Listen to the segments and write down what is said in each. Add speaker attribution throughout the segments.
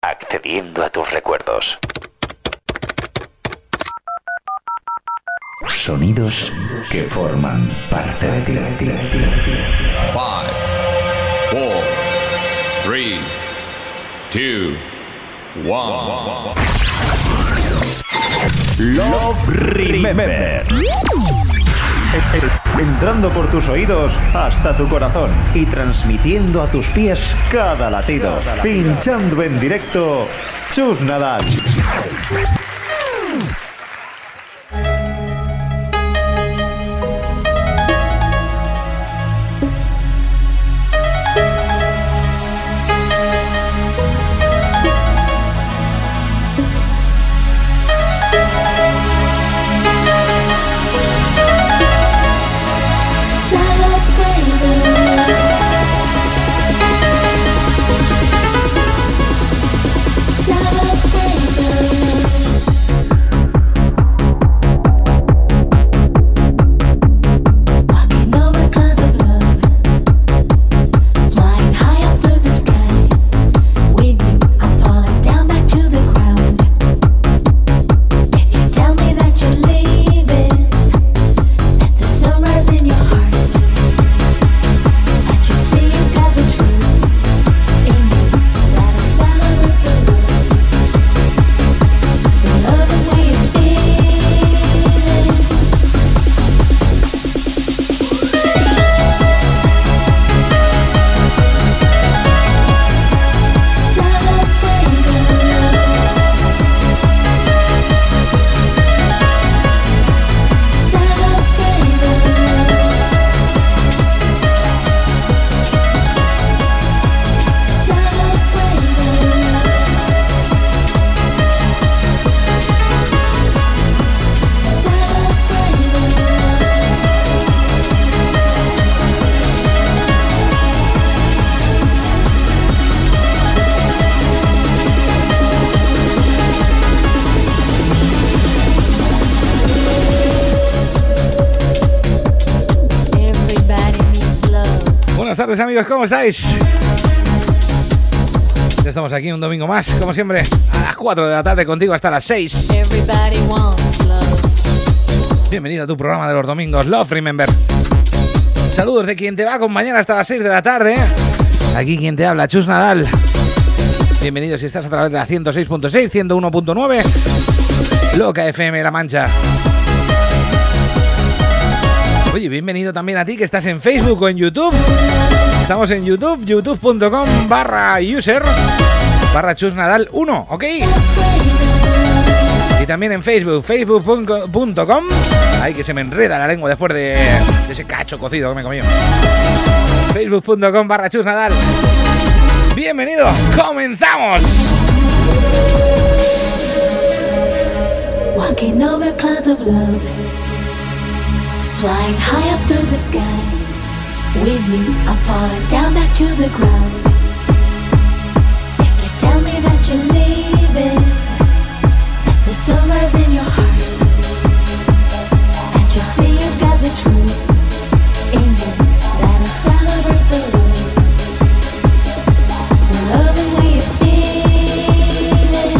Speaker 1: accediendo a tus recuerdos. Sonidos que forman parte de ti.
Speaker 2: 5, 4, 3, 2, 1.
Speaker 1: Love Remember. Entrando por tus oídos hasta tu corazón y transmitiendo a tus pies cada latido. Pinchando en directo, Chus Nadal.
Speaker 3: Buenas tardes, amigos, ¿cómo estáis? Ya estamos aquí un domingo más, como siempre, a las 4 de la tarde contigo hasta las 6. Bienvenido a tu programa de los domingos, Love Remember. Saludos de quien te va a acompañar hasta las 6 de la tarde. Aquí quien te habla, Chus Nadal. Bienvenido si estás a través de la 106.6, 101.9, Loca FM La Mancha. Oye, bienvenido también a ti que estás en Facebook o en YouTube. Estamos en YouTube, youtube.com/user/chusnadal1, ¿ok? Y también en Facebook, facebook.com. Ay, que se me enreda la lengua después de ese cacho cocido que me comí. facebook.com/chusnadal. Bienvenido, comenzamos.
Speaker 4: Walking over clouds of love, flying high up through the sky. With you, I'm falling down back to the ground. If you tell me that you're leaving, let the sun rise in your heart. And you see you've got the truth in you, that'll celebrate the love and way you're feeling.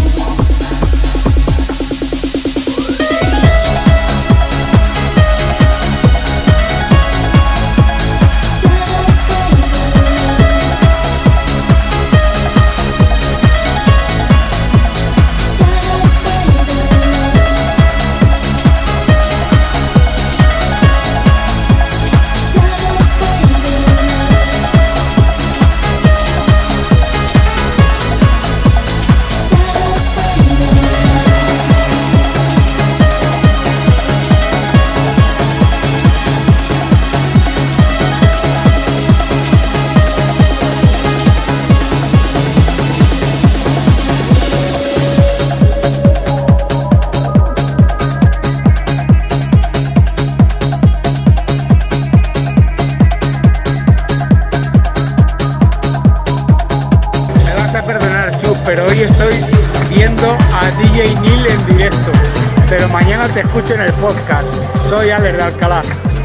Speaker 5: DJ Neil en directo, pero mañana te escucho en el podcast. Soy Alex de Alcalá.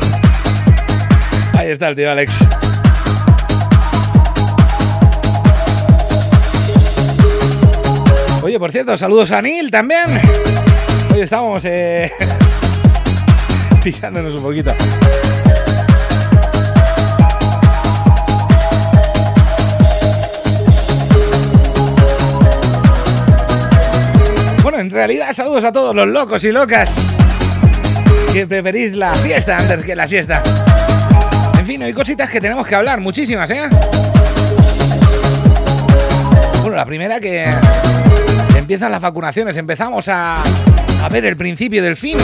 Speaker 3: Ahí está el tío Alex. Oye, por cierto, saludos a Neil también. Hoy estamos pisándonos un poquito. Bueno, en realidad saludos a todos los locos y locas que preferís la fiesta antes que la siesta. En fin, hay cositas que tenemos que hablar, muchísimas, ¿eh? Bueno, la primera que empiezan las vacunaciones, empezamos a ver el principio del fin.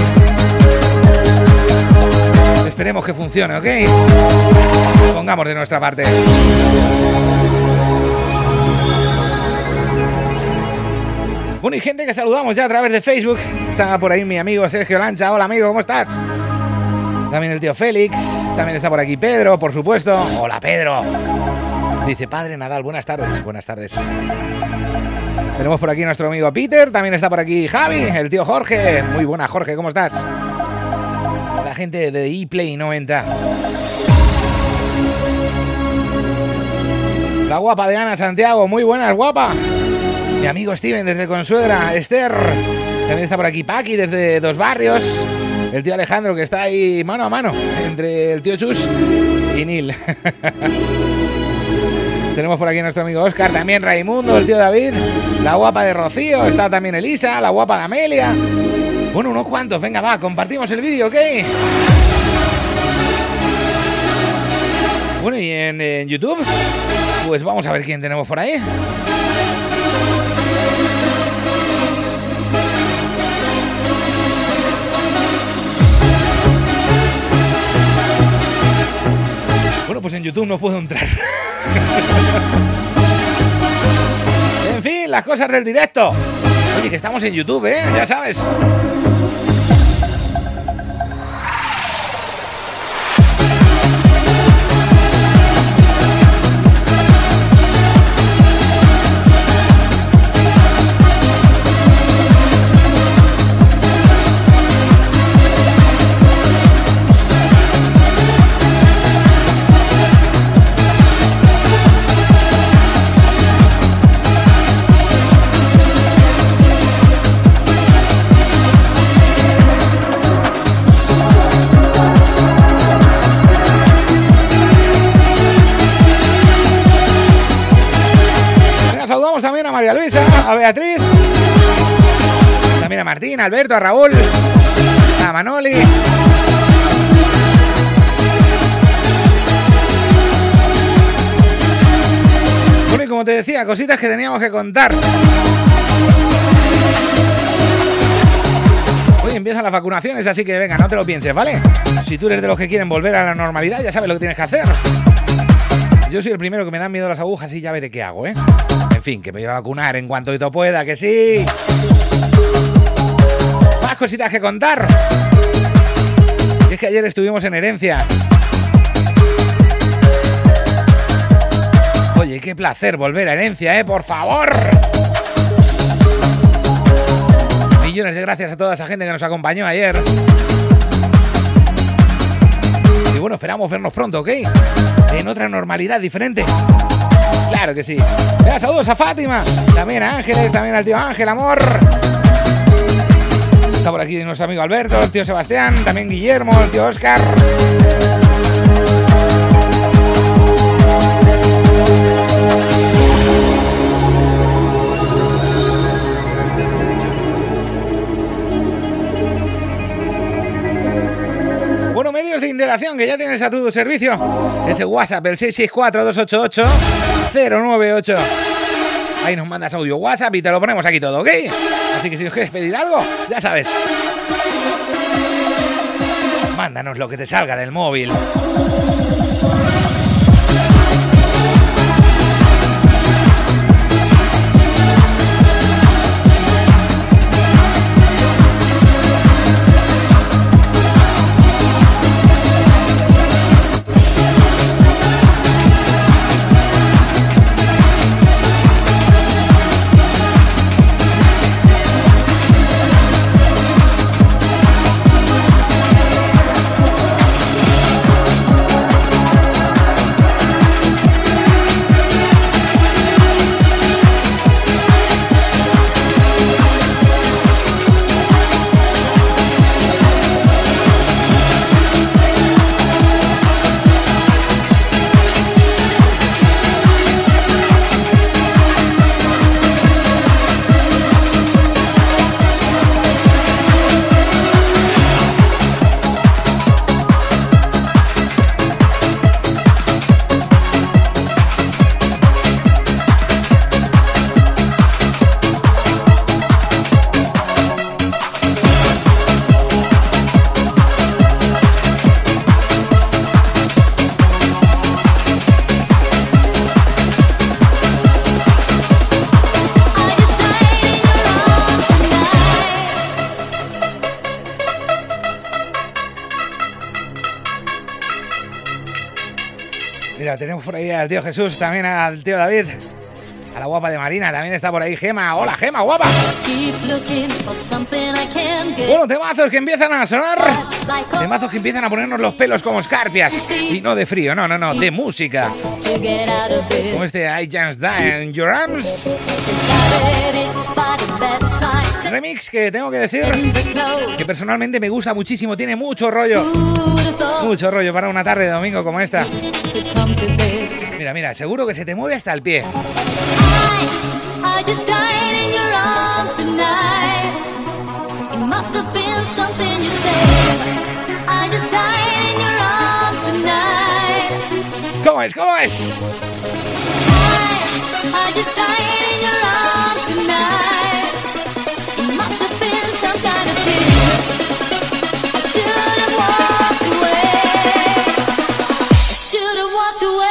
Speaker 3: Esperemos que funcione, ¿ok? Pongamos de nuestra parte. Bueno, y gente que saludamos ya a través de Facebook. Está por ahí mi amigo Sergio Lancha. Hola, amigo, ¿cómo estás? También el tío Félix. También está por aquí Pedro, por supuesto. Hola, Pedro. Dice, padre Nadal, buenas tardes. Buenas tardes. Tenemos por aquí a nuestro amigo Peter. También está por aquí Javi, el tío Jorge. Muy buena, Jorge, ¿cómo estás? La gente de ePlay 90. La guapa de Ana Santiago. Muy buenas, guapa. Mi amigo Steven desde Consuegra. Esther. También está por aquí Paqui desde Dos Barrios. El tío Alejandro que está ahí mano a mano entre el tío Chus y Nil. Tenemos por aquí a nuestro amigo Oscar, también Raimundo, el tío David, la guapa de Rocío, está también Elisa, la guapa de Amelia. Bueno, unos cuantos, venga, va, compartimos el vídeo, ¿ok? Bueno, y en YouTube, pues vamos a ver quién tenemos por ahí. Bueno, pues en YouTube no puedo entrar. En fin, las cosas del directo. Oye, que estamos en YouTube, ya sabes. También a María Luisa, a Beatriz, también a Martín, a Alberto, a Raúl, a Manoli. Bueno, y como te decía, cositas que teníamos que contar. Hoy empiezan las vacunaciones, así que venga, no te lo pienses, ¿vale? Si tú eres de los que quieren volver a la normalidad, ya sabes lo que tienes que hacer. Yo soy el primero que me dan miedo las agujas y ya veré qué hago, ¿eh? En fin, que me voy a vacunar en cuanto yo pueda, que sí. Más cositas que contar. Y es que ayer estuvimos en Herencia. Oye, qué placer volver a Herencia, por favor. Millones de gracias a toda esa gente que nos acompañó ayer. Y bueno, esperamos vernos pronto, ¿ok? En otra normalidad diferente. Claro que sí. Venga, saludos a Fátima. También a Ángeles, también al tío Ángel, amor. Está por aquí nuestro amigo Alberto, el tío Sebastián, también Guillermo, el tío Oscar. Bueno, medios de interacción que ya tienes a tu servicio. Ese WhatsApp, el 664-288-098. Ahí nos mandas audio WhatsApp y te lo ponemos aquí todo, ¿ok? Así que si nos quieres pedir algo, ya sabes. Mándanos lo que te salga del móvil. tenemos por ahí al tío Jesús, también al tío David, a la guapa de Marina, también está por ahí Gema. Hola Gema, guapa. Bueno, temazos que empiezan a sonar, temazos que empiezan a ponernos los pelos como escarpias. Y no de frío, no, de música. Como este I Just Die in Your Arms. Remix que tengo que decir que personalmente me gusta muchísimo, tiene mucho rollo. Mucho rollo para una tarde de domingo como esta. Mira, mira, seguro que se te mueve hasta el pie.
Speaker 4: I just died in your arms tonight. It must have been something you said. I just died in your arms tonight.
Speaker 3: ¿Cómo es? ¿Cómo es?
Speaker 4: I just died in your arms tonight. It must have been some kind of kiss. I should have walked away. I should have walked away.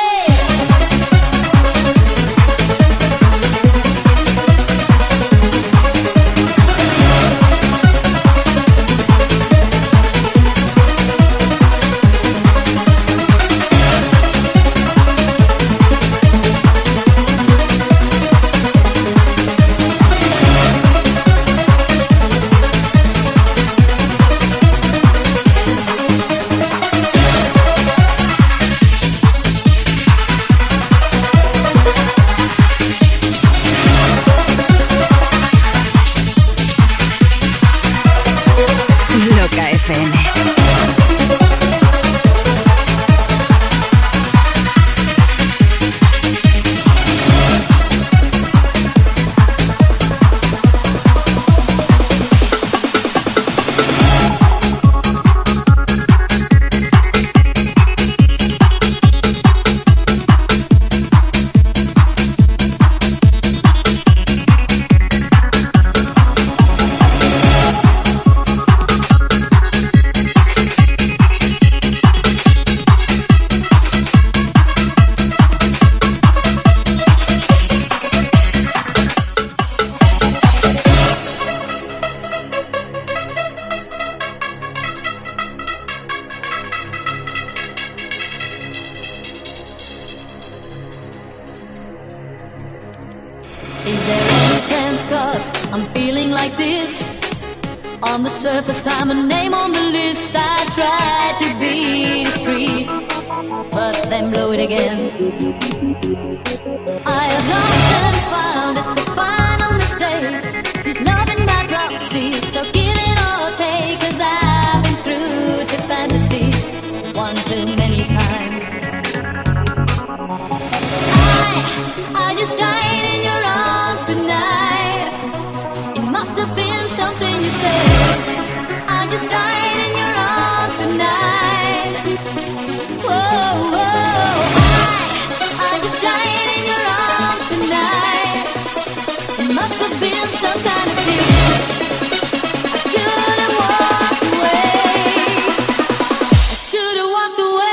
Speaker 4: On the surface, I'm a name on the list. I try to be discreet, but then blow it again. I have lost and found it, the final mistake. She's loving my proxy, so give it or take. 'Cause I've been through to fantasy one too many times. I just died in your arms tonight. It must have been something you said. I just died in your arms tonight. Whoa, whoa. I just died in your arms tonight. It must have been some kind of kiss. I should have walked away. I should have walked away.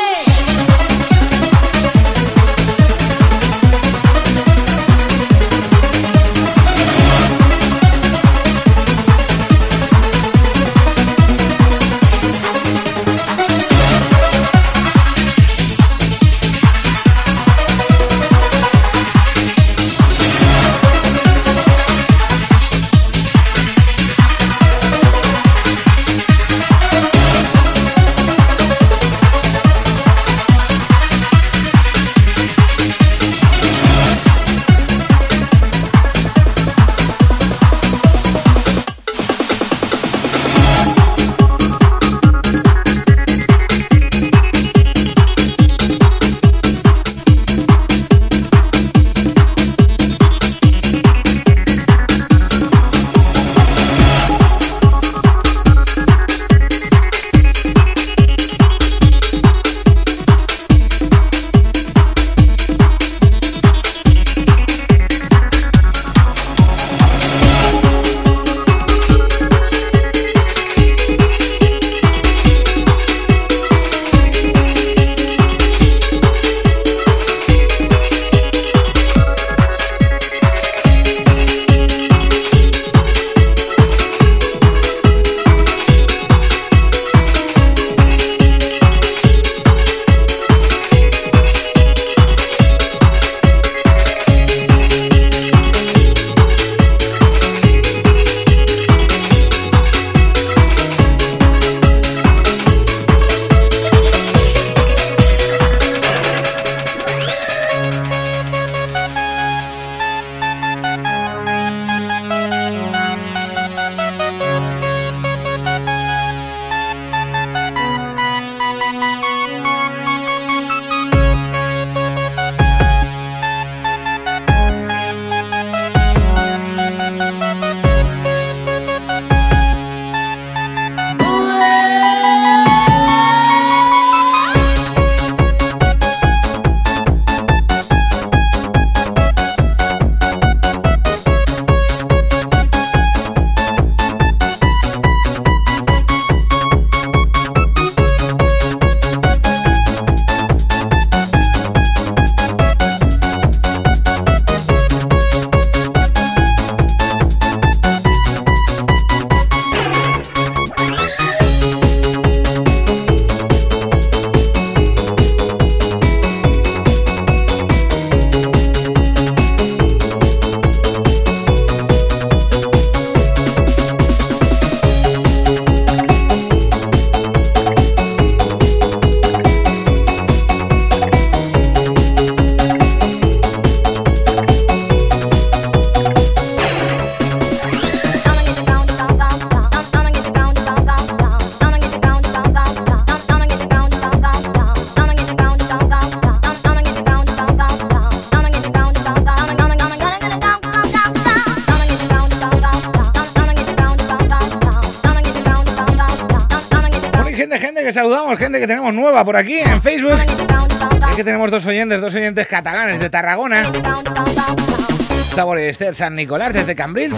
Speaker 3: gente que saludamos, gente que tenemos nueva por aquí en Facebook. Es que tenemos dos oyentes catalanes de Tarragona. Sabor y Esther San Nicolás desde Cambrils.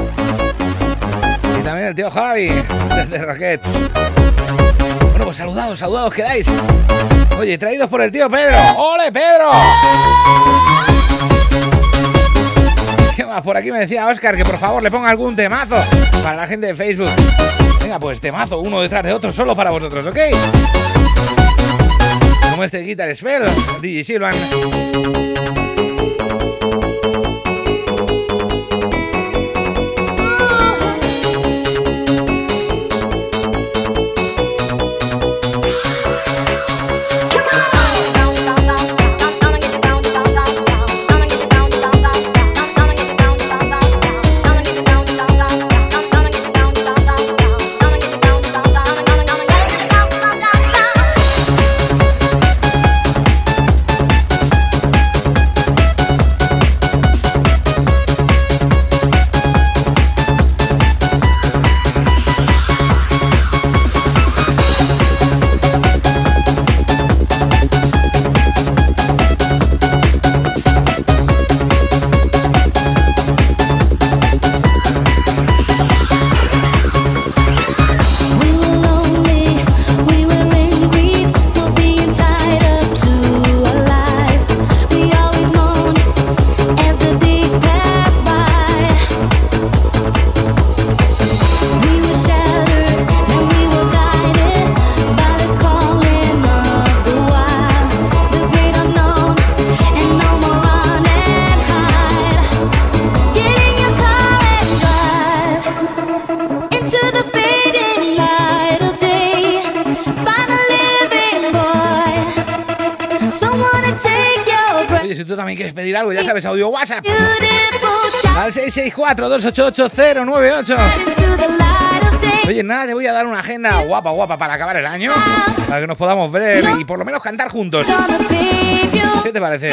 Speaker 3: Y también el tío Javi desde Roquets. Bueno, pues saludados quedáis. Oye, traídos por el tío Pedro. ¡Ole, Pedro! ¿Qué más? Por aquí me decía Óscar que por favor le ponga algún temazo para la gente de Facebook. Venga, pues temazo, uno detrás de otro, solo para vosotros, ¿ok? Como este Guitar Spell, DJ Silvan. Algo, ya sabes, audio WhatsApp al 664-288-098. Oye, nada, te voy a dar una agenda guapa para acabar el año, para que nos podamos ver y por lo menos cantar juntos. ¿Qué te parece?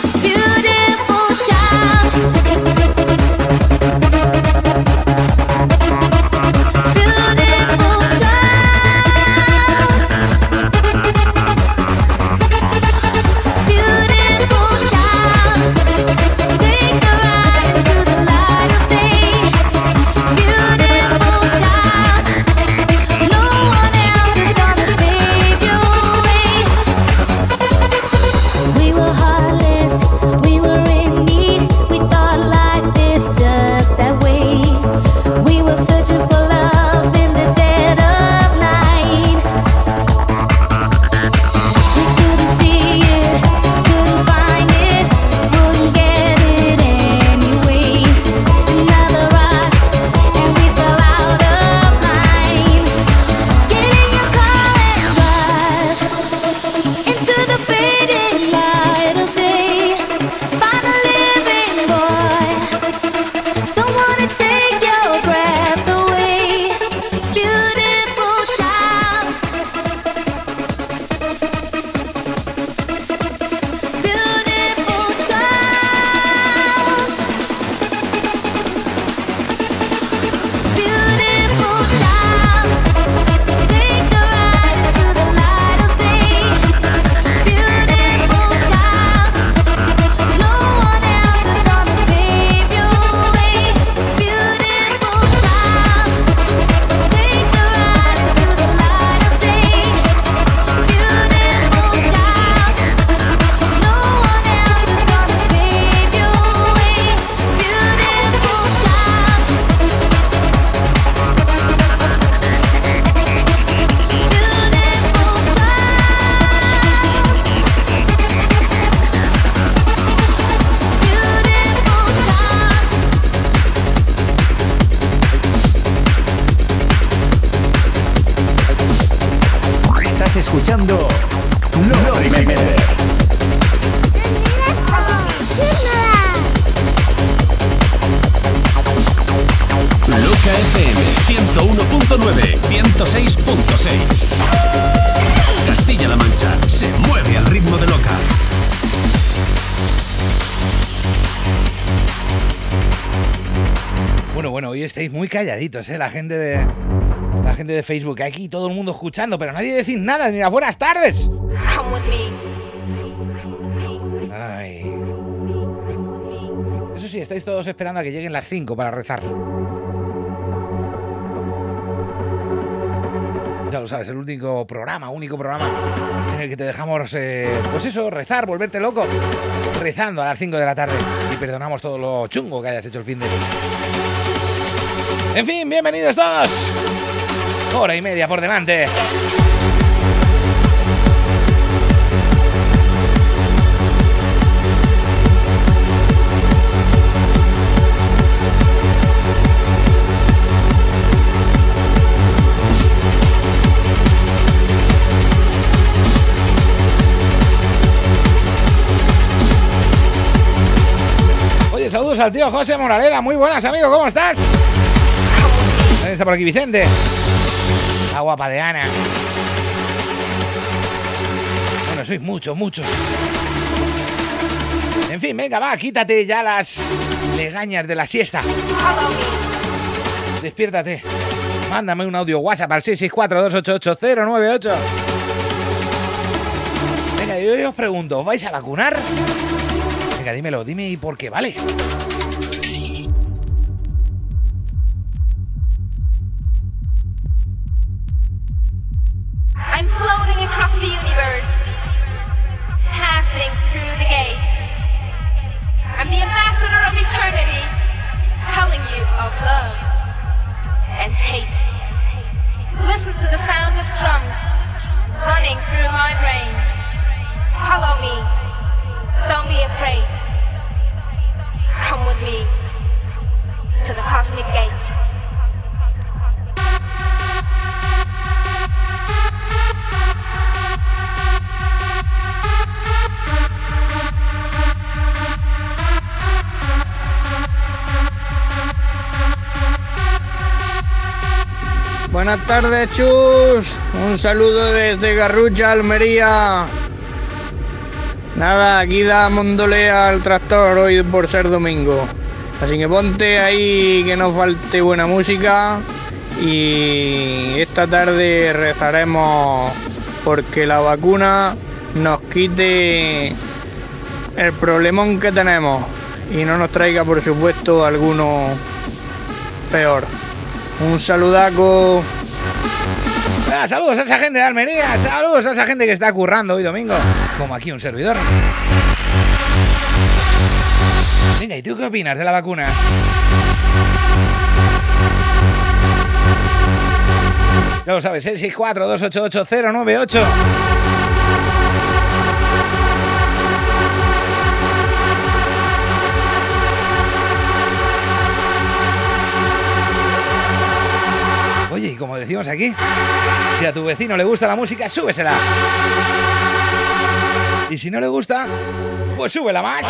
Speaker 1: escuchando No Remember.
Speaker 6: Loca FM 101.9, 106.6. Castilla-La Mancha se mueve al ritmo de Loca.
Speaker 3: Bueno, hoy estáis muy calladitos, la gente la gente de Facebook, aquí todo el mundo escuchando, pero nadie decís nada, ni las buenas tardes.
Speaker 4: Come with me.
Speaker 3: Ay. Eso sí, estáis todos esperando a que lleguen las 5 para rezar. Ya lo sabes, el único programa en el que te dejamos, pues eso, rezar, volverte loco, rezando a las 5 de la tarde. Y perdonamos todo lo chungo que hayas hecho el fin de... En fin, bienvenidos todos. Hora y media por delante. Oye, saludos al tío José Moraleda. Muy buenas, amigo, ¿cómo estás? También está por aquí Vicente. La guapa de Ana. Bueno, sois muchos. En fin, venga, va, quítate ya las legañas de la siesta. Despiértate. Mándame un audio WhatsApp al 664-288-098. Venga, yo os pregunto, ¿os vais a vacunar? Venga, dímelo, dime y por qué, ¿vale?
Speaker 4: I'm floating across the universe, passing through the gate. I'm the ambassador of eternity, telling you of love and hate. Listen to the sound of drums running through my brain. Follow me, don't be afraid. Come with me to the cosmic gate.
Speaker 5: Buenas tardes, chus. Un saludo desde Garrucha, Almería. Nada, aquí da mondolea al tractor hoy por ser domingo. Así que ponte ahí que no falte buena música. Y esta tarde rezaremos porque la vacuna nos quite el problemón que tenemos y no nos traiga, por supuesto, alguno peor. Un saludaco.
Speaker 3: Saludos a esa gente de Almería, saludos a esa gente que está currando hoy domingo, como aquí un servidor. Venga, ¿y tú qué opinas de la vacuna? Ya lo sabes, 664-288-098. Oye, y como decimos aquí, si a tu vecino le gusta la música, súbesela. Y si no le gusta, pues súbela más.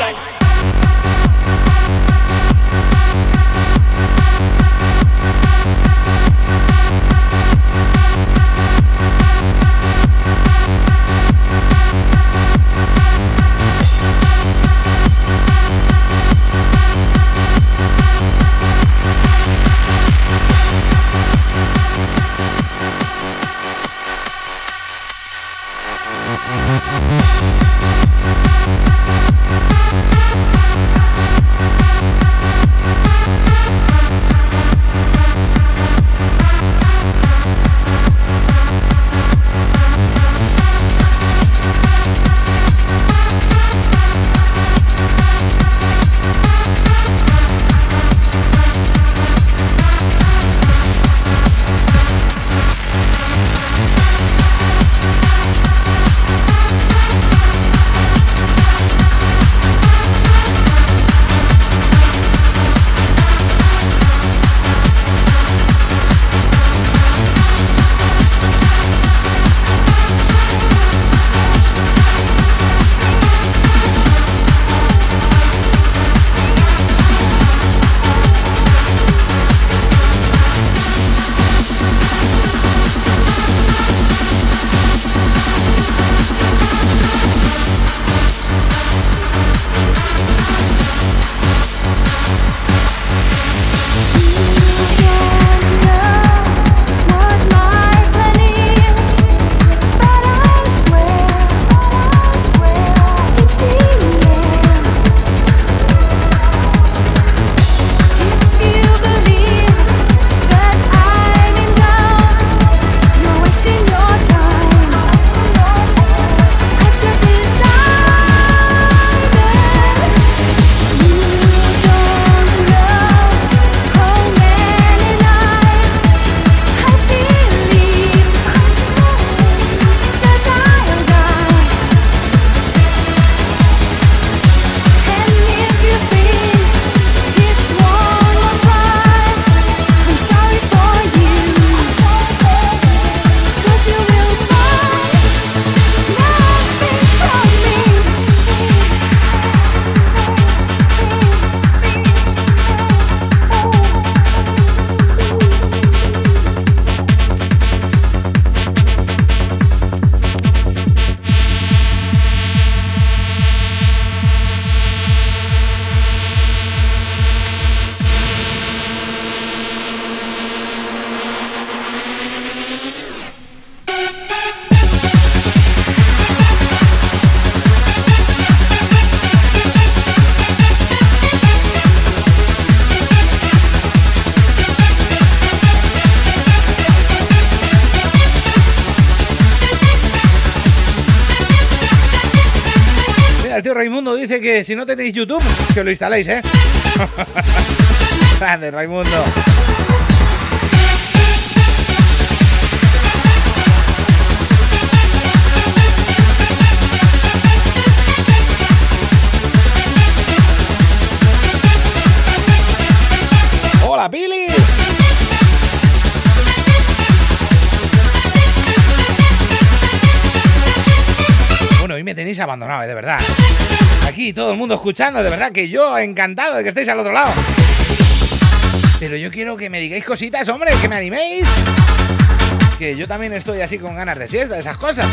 Speaker 3: el tío Raimundo dice que si no tenéis YouTube, que lo instaléis, ¿eh? Grande, Raimundo. ¡Hola, Pili! Bueno, hoy me tenéis abandonado, de verdad. Aquí todo el mundo escuchando, de verdad que yo encantado de que estéis al otro lado. Pero yo quiero que me digáis cositas, hombre, que me animéis. Que yo también estoy así con ganas de siesta, de esas cosas.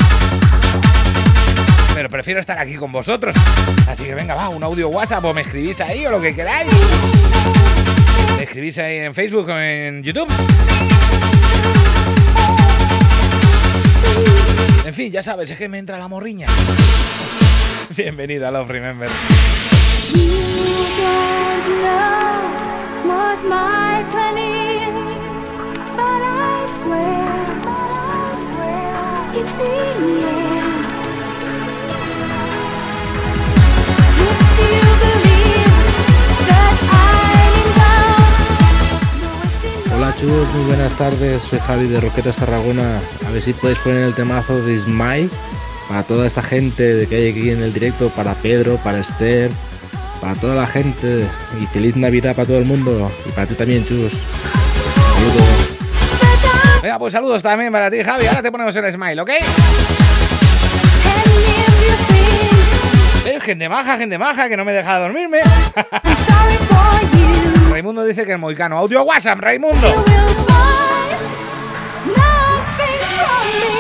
Speaker 3: Pero prefiero estar aquí con vosotros. Así que venga, va, un audio WhatsApp o me escribís ahí o lo que queráis. Me escribís ahí en Facebook o en YouTube. En fin, ya sabes, es que me entra la morriña. Bienvenido a Love Remember.
Speaker 4: You don't know what my plan is, but I swear it's the end. If you believe that I'm in doubt, no wasting your
Speaker 7: Hola chicos, muy buenas tardes, soy Javi de Roquetas Tarragona. A ver si podéis poner el temazo de Smile para toda esta gente que hay aquí en el directo, para Pedro, para Esther, para toda la gente, y feliz Navidad para todo el mundo y para ti también, Chus. Saludos.
Speaker 3: Venga, pues saludos también para ti, Javi. Ahora te ponemos el smile, ¿ok?
Speaker 4: and if you think
Speaker 3: Gente maja, que no me deja dormirme.
Speaker 4: I'm sorry for you,
Speaker 3: Raimundo dice que es moicano. Audio WhatsApp, Raimundo.
Speaker 4: you will find nothing from me.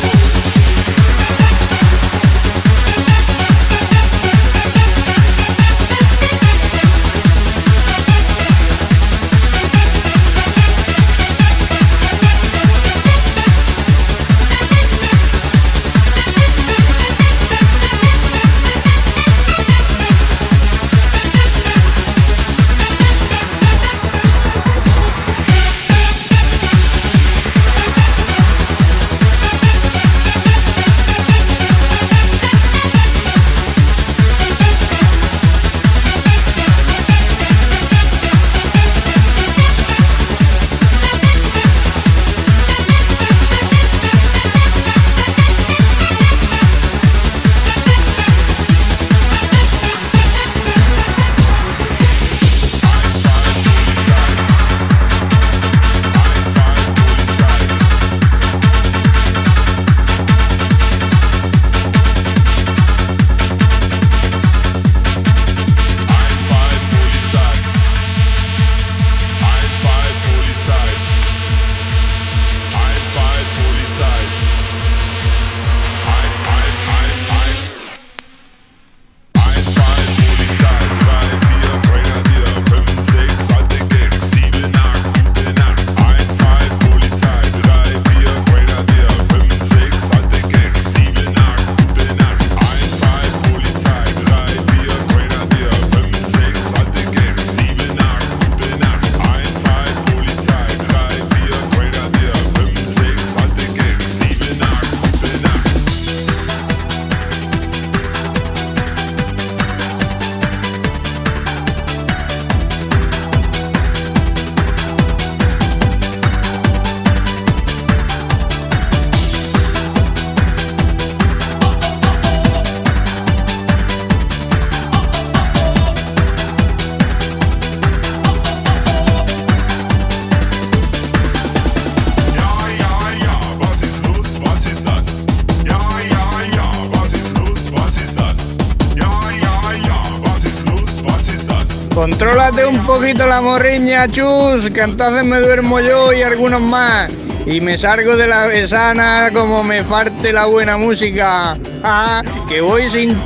Speaker 5: Contrólate un poquito la morriña, Chus, que entonces me duermo yo y algunos más. Y me salgo de la besana como me parte la buena música. Ah, que voy sin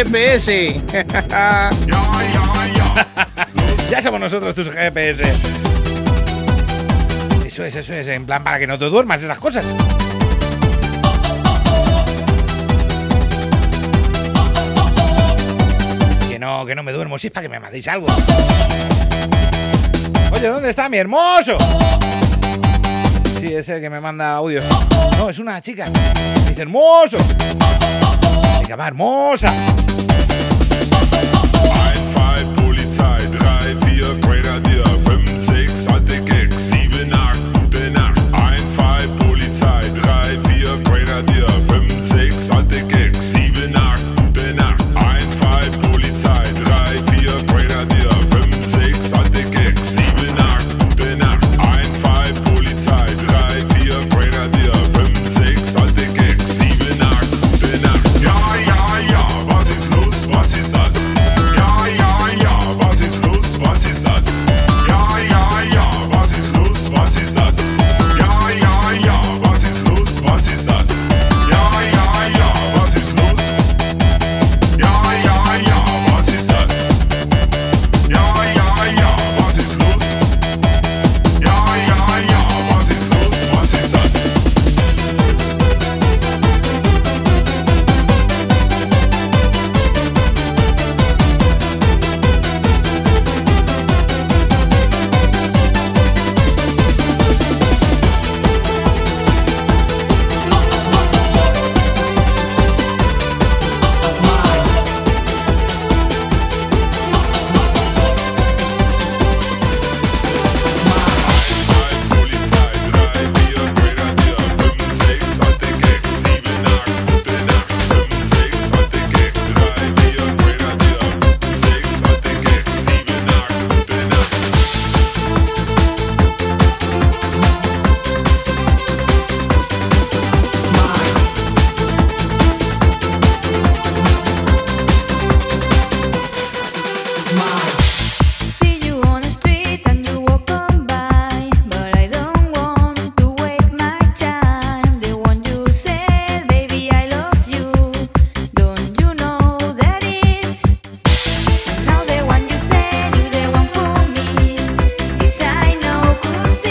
Speaker 5: GPS.
Speaker 3: Ya somos nosotros tus GPS. Eso es, en plan para que no te duermas esas cosas. Que no me duermo, si es para que me mandéis algo. Oye, ¿dónde está mi hermoso? Sí, ese que me manda audios. No, es una chica. Me dice hermoso. Venga, va, hermosa.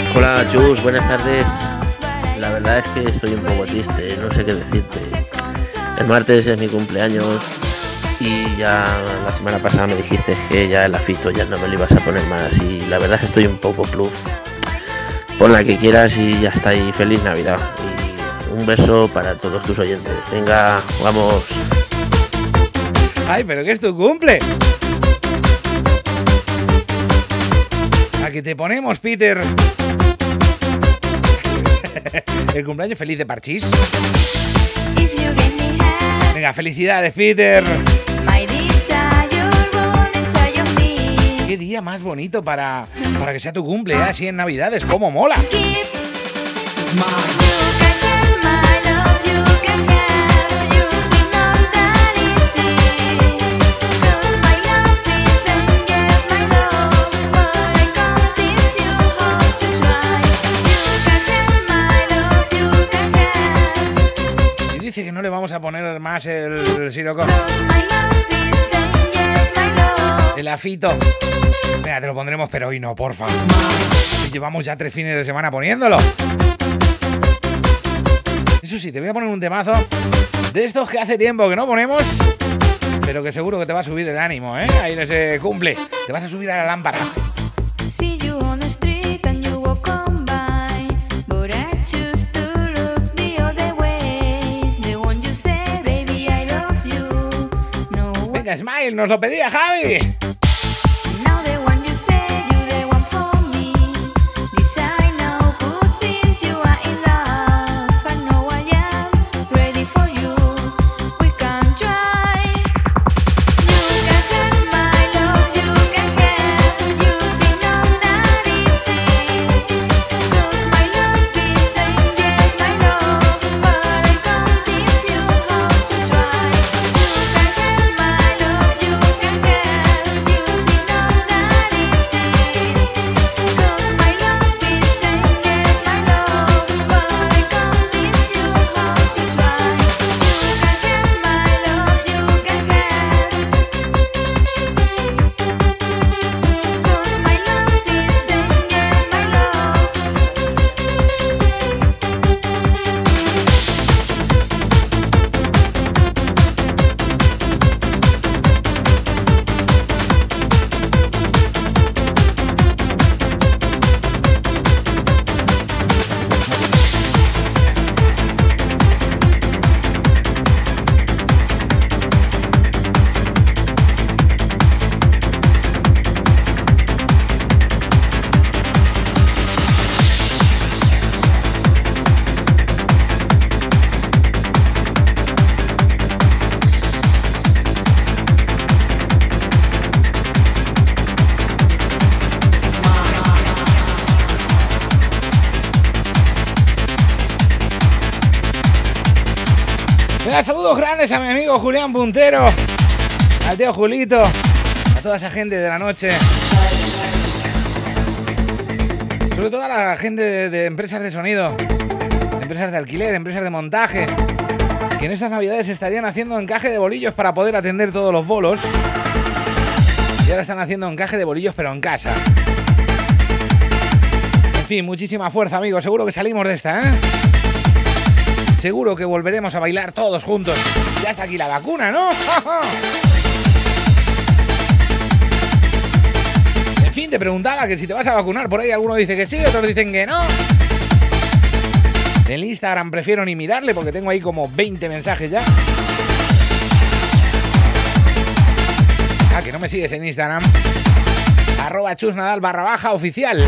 Speaker 8: Hola Chus, buenas tardes. La verdad es que estoy un poco triste, no sé qué decirte. El martes es mi cumpleaños y ya la semana pasada me dijiste que ya el afito ya no me lo ibas a poner más y la verdad es que estoy un poco pluf. Pon la que quieras y ya está, y feliz Navidad. Y un beso para todos tus oyentes. Venga, vamos.
Speaker 3: Ay, pero que es tu cumple. ¿A qué te ponemos, Peter? El cumpleaños feliz de Parchís. Venga, felicidades, Peter. Qué día más bonito para que sea tu cumple, ¿eh? Así en Navidades. ¡Cómo mola! Dice que no le vamos a poner más el siroco. El afito. Venga, te lo pondremos, pero hoy no, porfa. Y llevamos ya 3 fines de semana poniéndolo. Eso sí, te voy a poner un temazo de estos que hace tiempo que no ponemos, pero que seguro que te va a subir el ánimo, ¿eh? Ahí en ese cumple. Te vas a subir a la lámpara. Smile, nos lo pedía Javi. Saludos grandes a mi amigo Julián Puntero, al tío Julito, a toda esa gente de la noche, sobre todo a la gente de empresas de sonido, de empresas de alquiler, empresas de montaje, que en estas navidades estarían haciendo encaje de bolillos para poder atender todos los bolos, y ahora están haciendo encaje de bolillos pero en casa. En fin, muchísima fuerza, amigos, seguro que salimos de esta, ¿eh? Seguro que volveremos a bailar todos juntos. Ya está aquí la vacuna, ¿no? En fin, te preguntaba que si te vas a vacunar. Por ahí algunos dicen que sí, otros dicen que no. El Instagram prefiero ni mirarle porque tengo ahí como 20 mensajes ya. Ah, que no me sigues en Instagram. @chusnadal_oficial.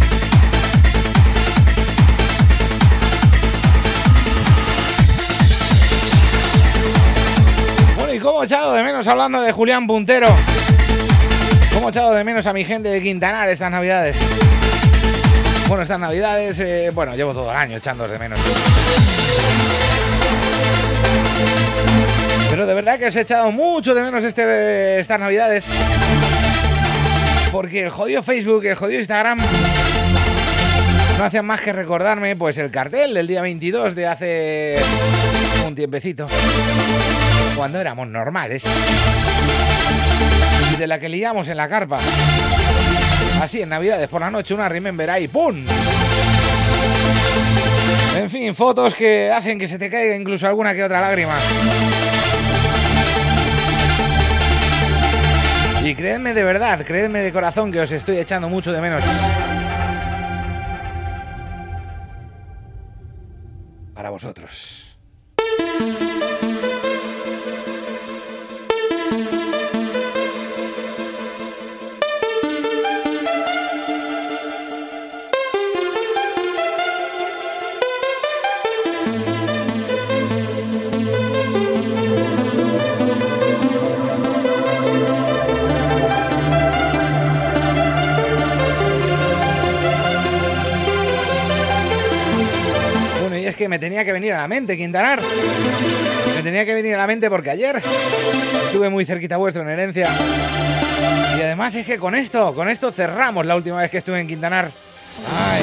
Speaker 3: Y cómo he echado de menos, hablando de Julián Puntero, cómo he echado de menos a mi gente de Quintanar estas navidades. Bueno, estas navidades, bueno, llevo todo el año echándoos de menos. Pero de verdad que os he echado mucho de menos estas navidades. Porque el jodido Facebook, el jodido Instagram no hacían más que recordarme pues el cartel del día 22 de hace un tiempecito, cuando éramos normales y de la que liamos en la carpa. Así en Navidades por la noche, una Remember ahí, ¡pum! En fin, fotos que hacen que se te caiga incluso alguna que otra lágrima. Y creedme de verdad, creedme de corazón que os estoy echando mucho de menos. Para vosotros. Que me tenía que venir a la mente, Quintanar. Me tenía que venir a la mente porque ayer estuve muy cerquita vuestro en Herencia. Y además es que con esto cerramos la última vez que estuve en Quintanar. Ay.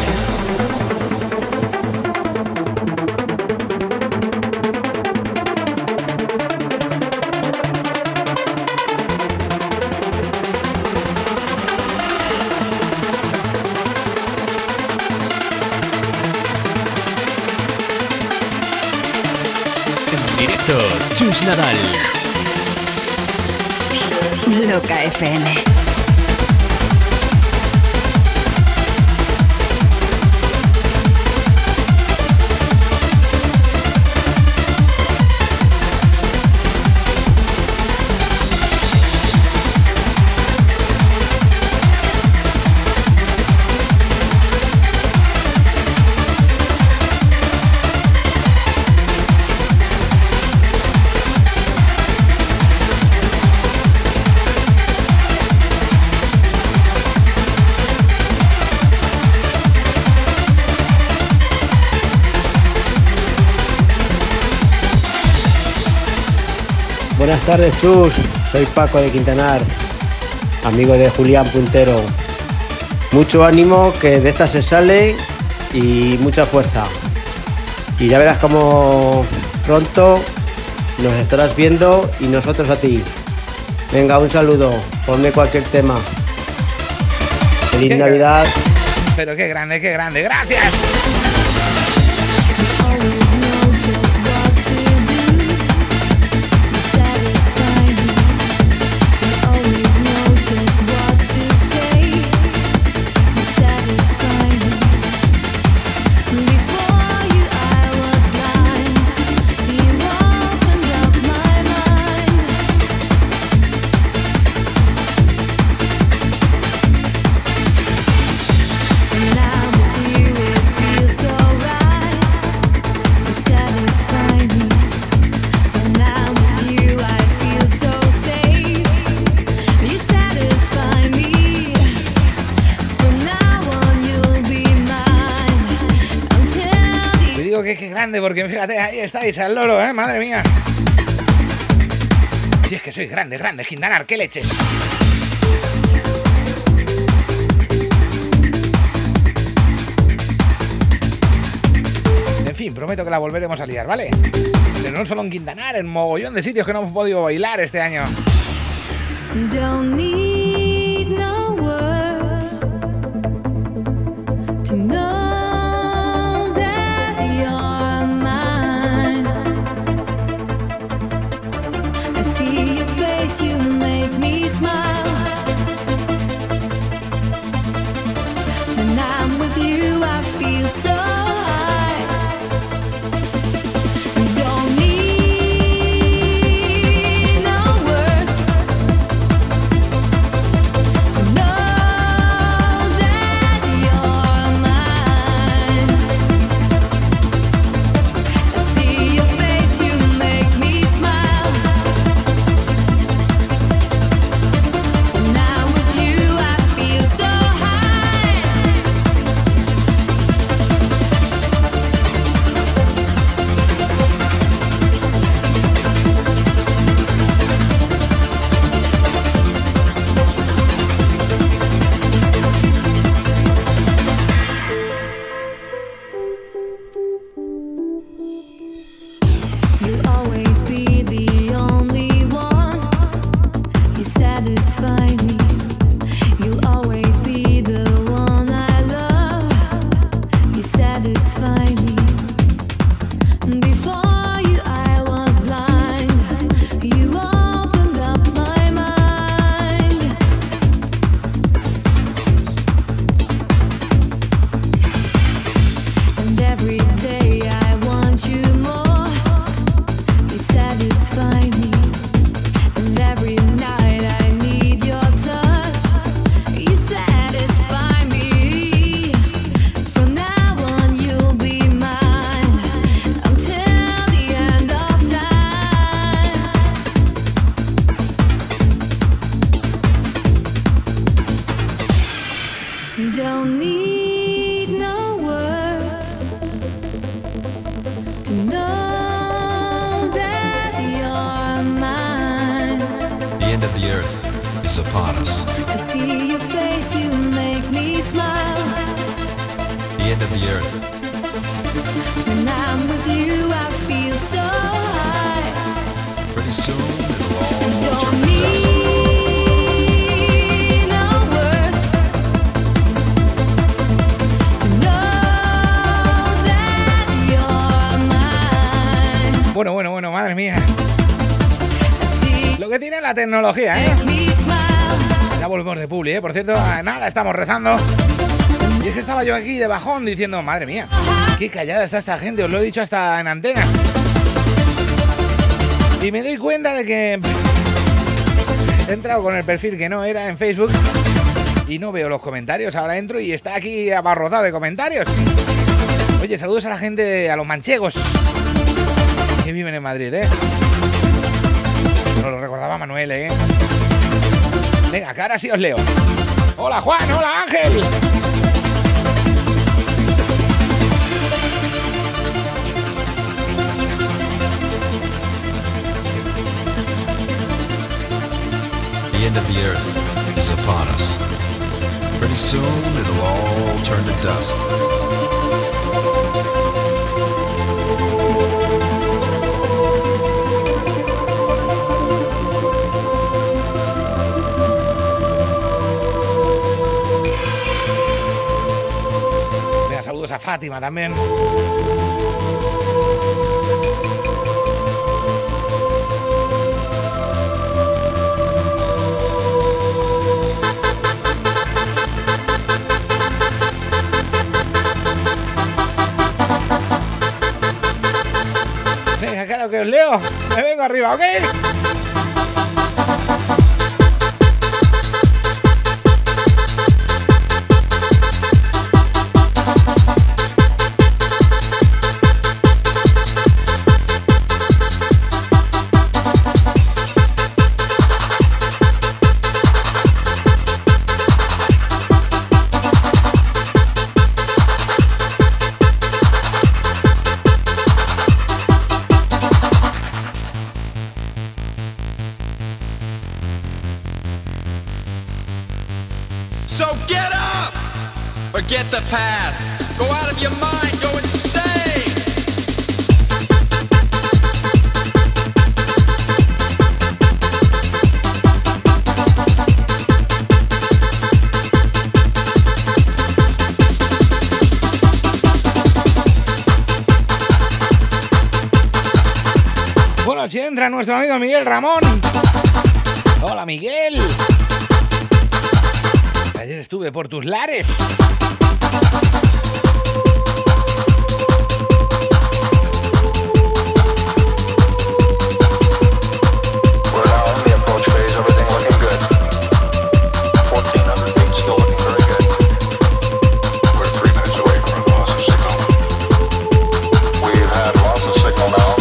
Speaker 6: Chus Nadal.
Speaker 9: Loca FM.
Speaker 10: Buenas tardes, Chus. Soy Paco de Quintanar, amigo de Julián Puntero. Mucho ánimo, que de esta se sale, y mucha fuerza. Y ya verás cómo pronto nos estarás viendo y nosotros a ti. Venga, un saludo. Ponme cualquier tema. Feliz Navidad.
Speaker 3: Pero qué grande, gracias. Qué grande, porque fíjate, ahí estáis al loro, madre mía. Si es que soy grande, Quintanar, qué leches. En fin, prometo que la volveremos a liar, ¿vale? Pero no solo en Quintanar, en mogollón de sitios que no hemos podido bailar este año.
Speaker 4: Don't need no words to know. You make me smile, and I'm with you, I feel so high. Don't need no words to know that you're mine.
Speaker 2: upon us.
Speaker 4: I see your face, you make me smile.
Speaker 2: The end of the earth.
Speaker 4: When I'm with you, I feel so high.
Speaker 2: Pretty soon it'll all
Speaker 4: Don't
Speaker 2: turn to dust.
Speaker 4: need no words to know that you're mine.
Speaker 3: Bueno, madre mía.
Speaker 4: I see
Speaker 3: Lo que tiene la tecnología, ¿eh?
Speaker 4: make me smile.
Speaker 3: Ya volvemos de publi, ¿eh? Por cierto, nada, estamos rezando. Y es que estaba yo aquí de bajón diciendo, madre mía, qué callada está esta gente, os lo he dicho hasta en antena. Y me doy cuenta de que he entrado con el perfil que no era en Facebook y no veo los comentarios. Ahora entro y está aquí abarrotado de comentarios. Oye, saludos a la gente, a los manchegos que viven en Madrid, ¿eh? Nos lo recordaba Manuel, ¿eh? Venga, que ahora sí os leo. Hola Juan, hola Ángel.
Speaker 2: The end of the earth is upon us. Pretty soon it'll all turn to dust.
Speaker 3: Venga, saludos a Fátima también. Venga, claro que os leo. Me vengo arriba, ¿ok?
Speaker 2: So get up! Forget the past. Go out of your mind. Go insane.
Speaker 3: Bueno, si entra nuestro amigo Miguel Ramón. Hola, Miguel. Ayer estuve por tus lares.
Speaker 11: We're now in the approach phase, everything looking good. 1400 feet, still looking very good. We're 3 minutes away from a loss of signal. We've had loss of signal now.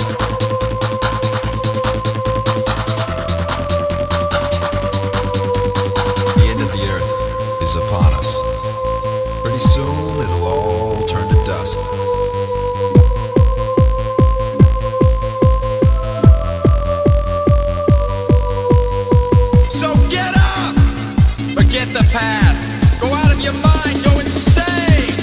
Speaker 2: The end of the earth is upon us. Pretty soon it'll all turn to dust. So get up! Forget the past. Go out of your mind. Go insane.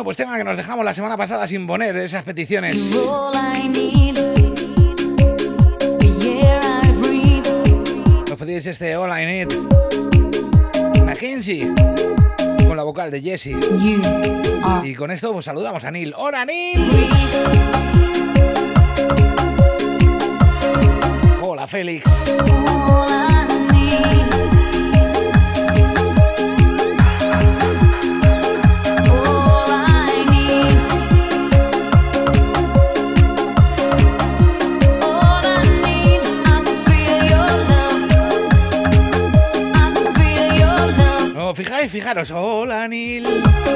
Speaker 3: Bueno, pues tema que nos dejamos la semana pasada sin poner de esas peticiones. Nos pedís este All I Need. Mackenzie, con la vocal de Jessie. Y con esto pues saludamos a Neil. ¡Hola, Neil! Hola, Félix. No, fijaros. Hola, Neil.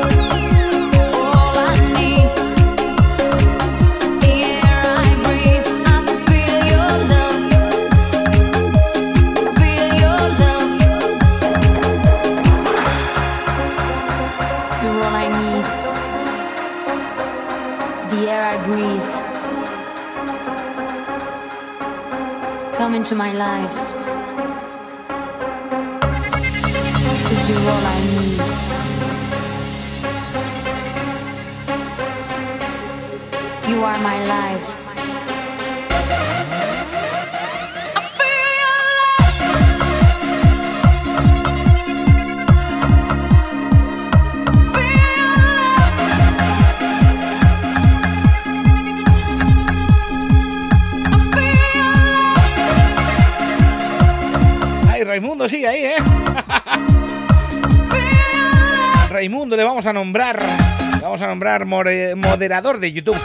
Speaker 4: Come into my life, 'cause you're all I need. You are my life.
Speaker 3: Raimundo sigue ahí, ¿eh? Raimundo le vamos a nombrar moderador de YouTube.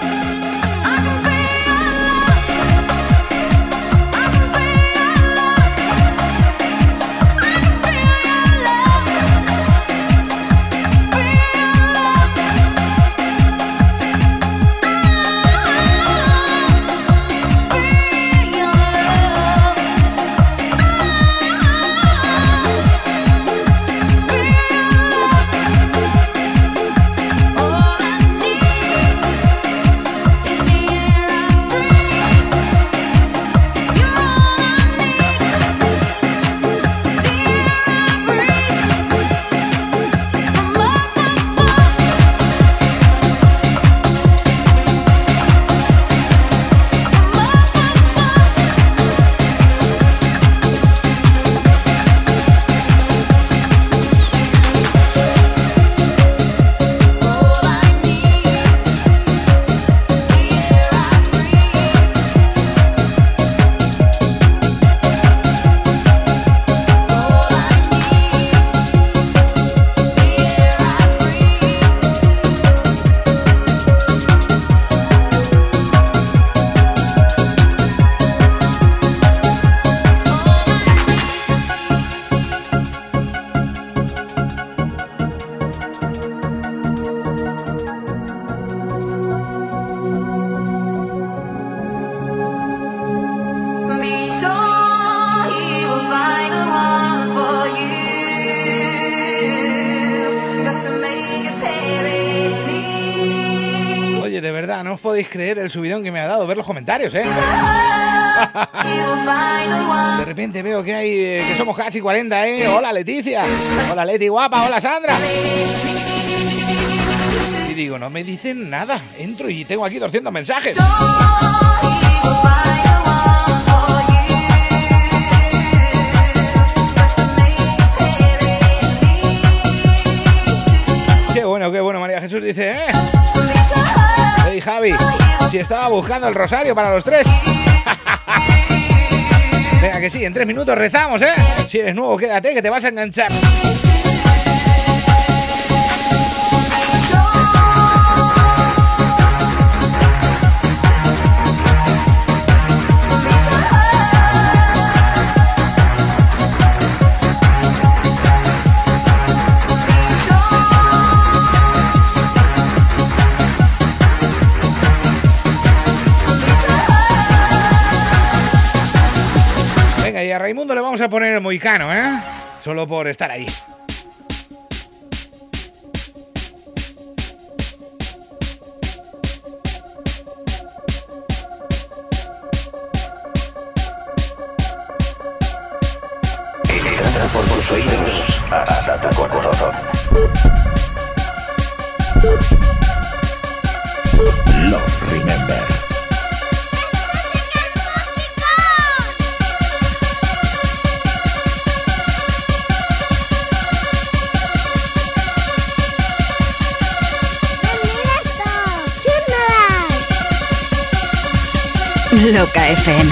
Speaker 3: No os podéis creer el subidón que me ha dado ver los comentarios, ¿eh? De repente veo que hay que somos casi 40, ¿eh? Hola, Leticia. Hola, Leti guapa. Hola, Sandra. Y digo, no me dicen nada. Entro y tengo aquí 200 mensajes. Qué bueno, María Jesús dice, ¿eh? Hey, Javi, si estaba buscando el rosario para los 3. Venga, que sí, en 3 minutos rezamos, ¿eh? Si eres nuevo, quédate, que te vas a enganchar. Y a Raimundo le vamos a poner el mohicano, ¿eh? Solo por estar ahí.
Speaker 1: Entra por tus oídos hasta tu corazón.
Speaker 9: Loca FM.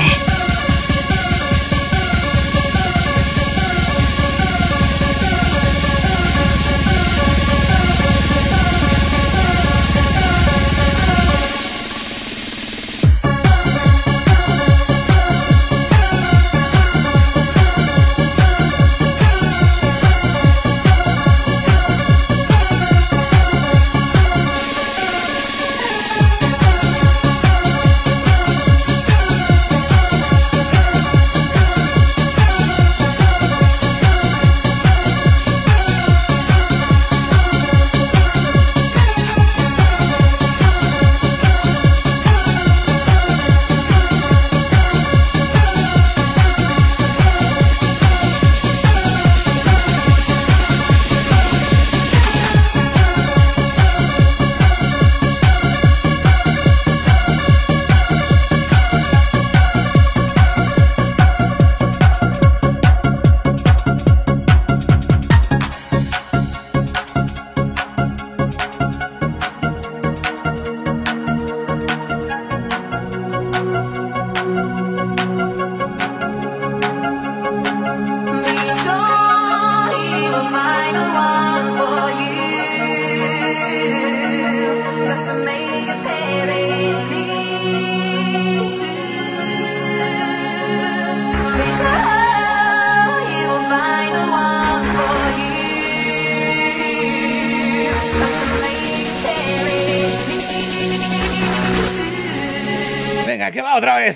Speaker 3: Venga, que va otra vez.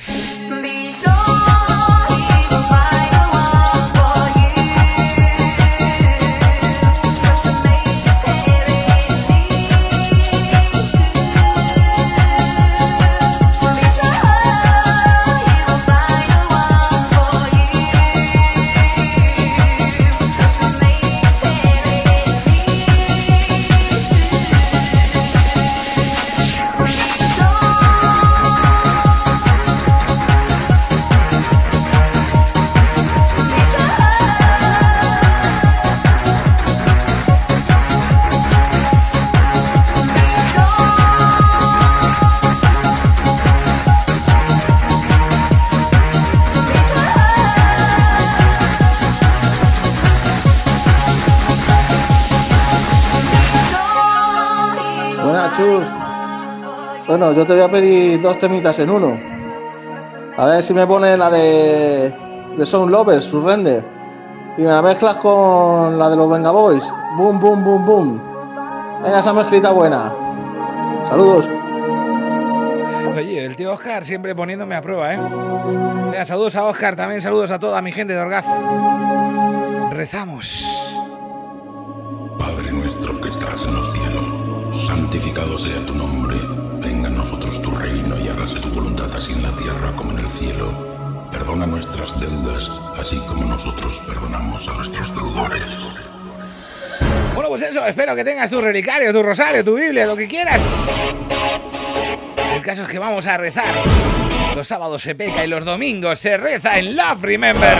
Speaker 12: Chus. Bueno, yo te voy a pedir 2 temitas en uno. A ver si me pones la de Sound Lovers, Surrender. Y me la mezclas con la de los Venga Boys. Boom, boom, boom, boom. Venga, esa mezclita buena. Saludos.
Speaker 3: Oye, el tío Oscar siempre poniéndome a prueba, ¿eh? Venga, saludos a Oscar, también saludos a toda mi gente de Orgaz. Rezamos.
Speaker 13: Padre nuestro que estás en los cielos, santificado sea tu nombre, venga a nosotros tu reino y hágase tu voluntad así en la tierra como en el cielo. Perdona nuestras deudas, así como nosotros perdonamos a nuestros deudores.
Speaker 3: Bueno, pues eso, espero que tengas tu relicario, tu rosario, tu Biblia, lo que quieras. El caso es que vamos a rezar. Los sábados se peca y los domingos se reza en Love Remember.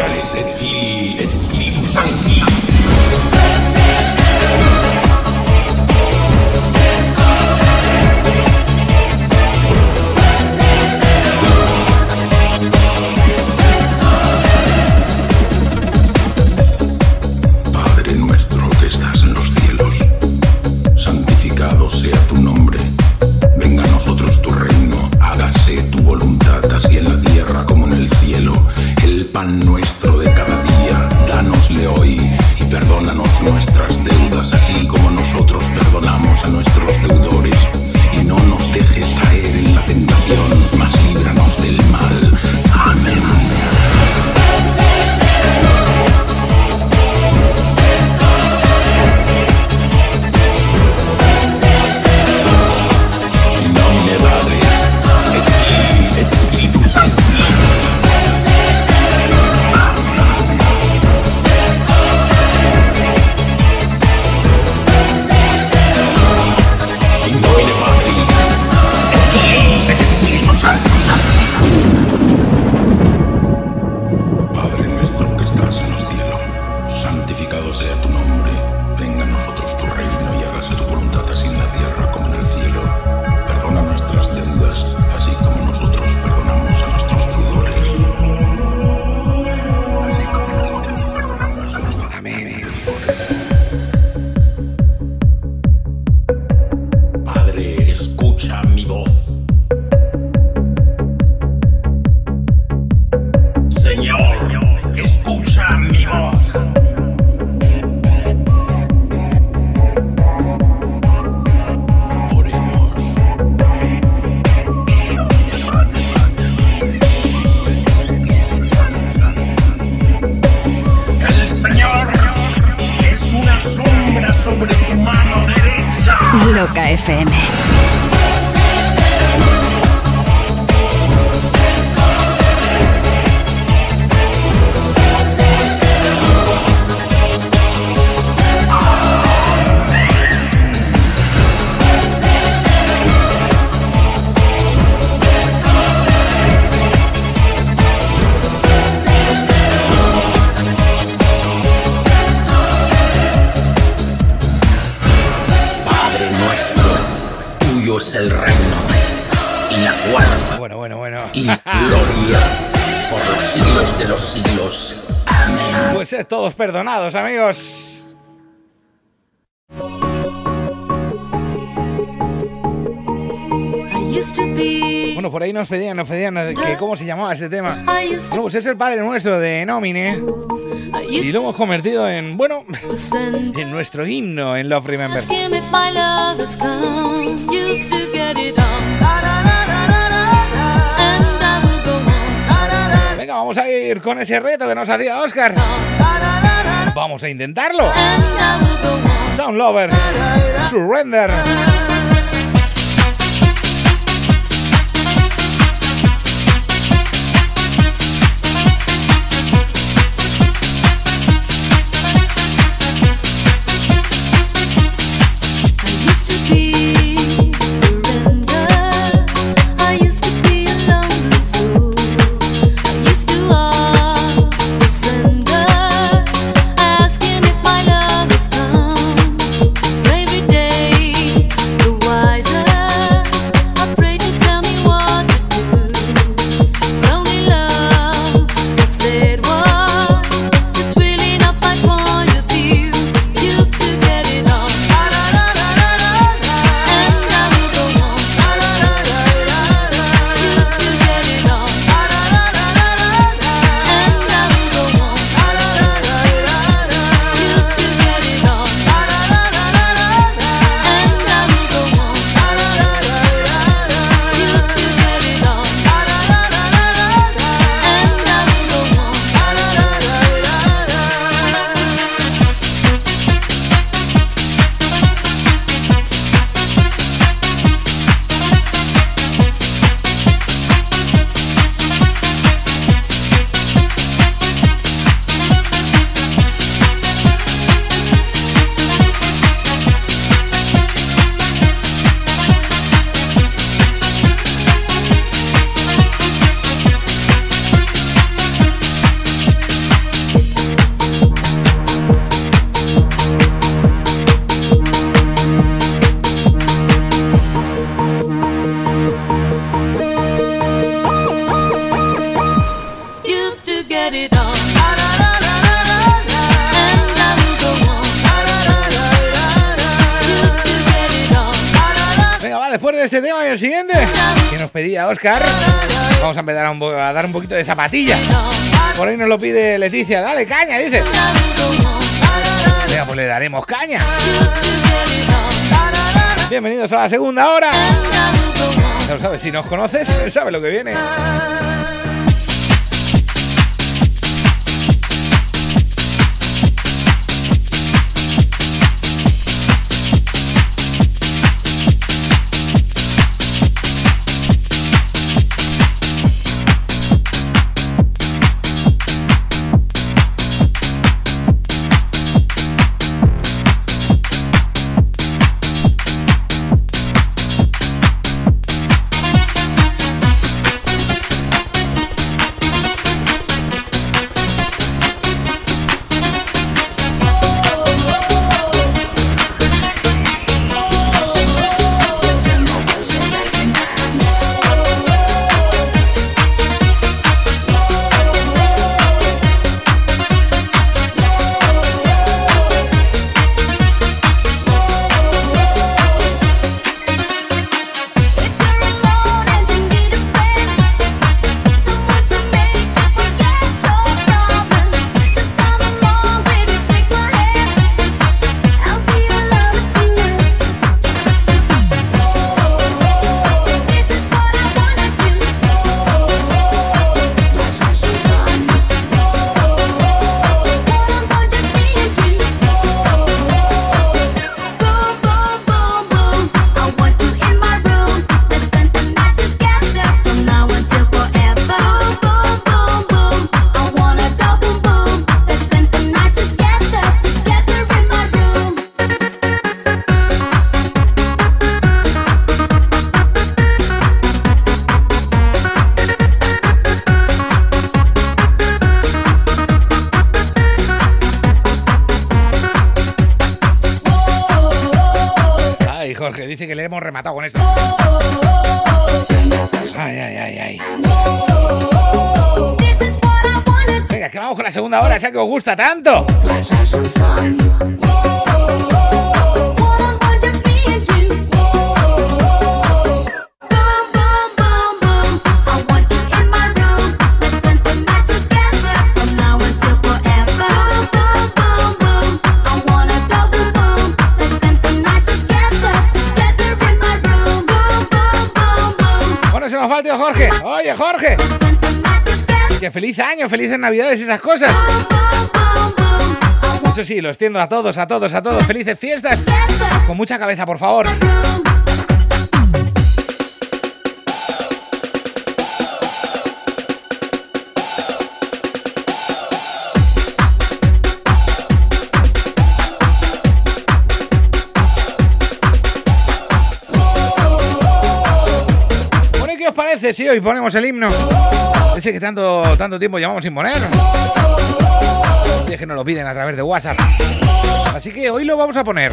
Speaker 13: Padre nuestro que estás en los cielos, santificado sea tu nombre. Venga a nosotros tu reino, hágase tu voluntad, así en la tierra como en el cielo. El pan nuestro de cada día, dánosle hoy, y perdónanos nuestras deudas, así como nosotros perdonamos a nuestros deudores. Y no nos dejes caer en la tentación, mas líbranos del mal. Amén. escucha mi voz. Señor, escucha mi voz. El Señor es una sombra sobre tu mano derecha.
Speaker 9: Loca FM.
Speaker 13: Padre nuestro, tuyo es el reino y la fuerza
Speaker 3: Bueno.
Speaker 13: y gloria por los siglos de los siglos. Amén.
Speaker 3: Pues sed todos perdonados, amigos. Bueno, por ahí nos pedían que cómo se llamaba este tema. Bueno, pues es el Padre Nuestro de Nómine. Y lo hemos convertido en, bueno, en nuestro himno en Love Remember. Venga, vamos a ir con ese reto que nos hacía Oscar. Vamos a intentarlo. Sound Lovers, Surrender. Después de este tema y el siguiente que nos pedía Oscar, vamos a empezar a dar un poquito de zapatilla. Por ahí nos lo pide Leticia. Dale caña, dice. Venga, pues le daremos caña. Bienvenidos a la segunda hora. Ya lo sabes, si nos conoces, sabes lo que viene. Jorge. Dice que le hemos rematado con esto. Ay, ay, ay, ay. Venga, que vamos con la segunda hora, ya que os gusta tanto. Se nos va el tío Jorge. Oye, Jorge, que feliz año, felices navidades y esas cosas. Eso sí, lo extiendo a todos. Felices fiestas. Con mucha cabeza, por favor. ¿Qué os parece si hoy ponemos el himno? Ese que tanto tiempo llevamos sin poner. Y es que nos lo piden a través de WhatsApp. Así que hoy lo vamos a poner.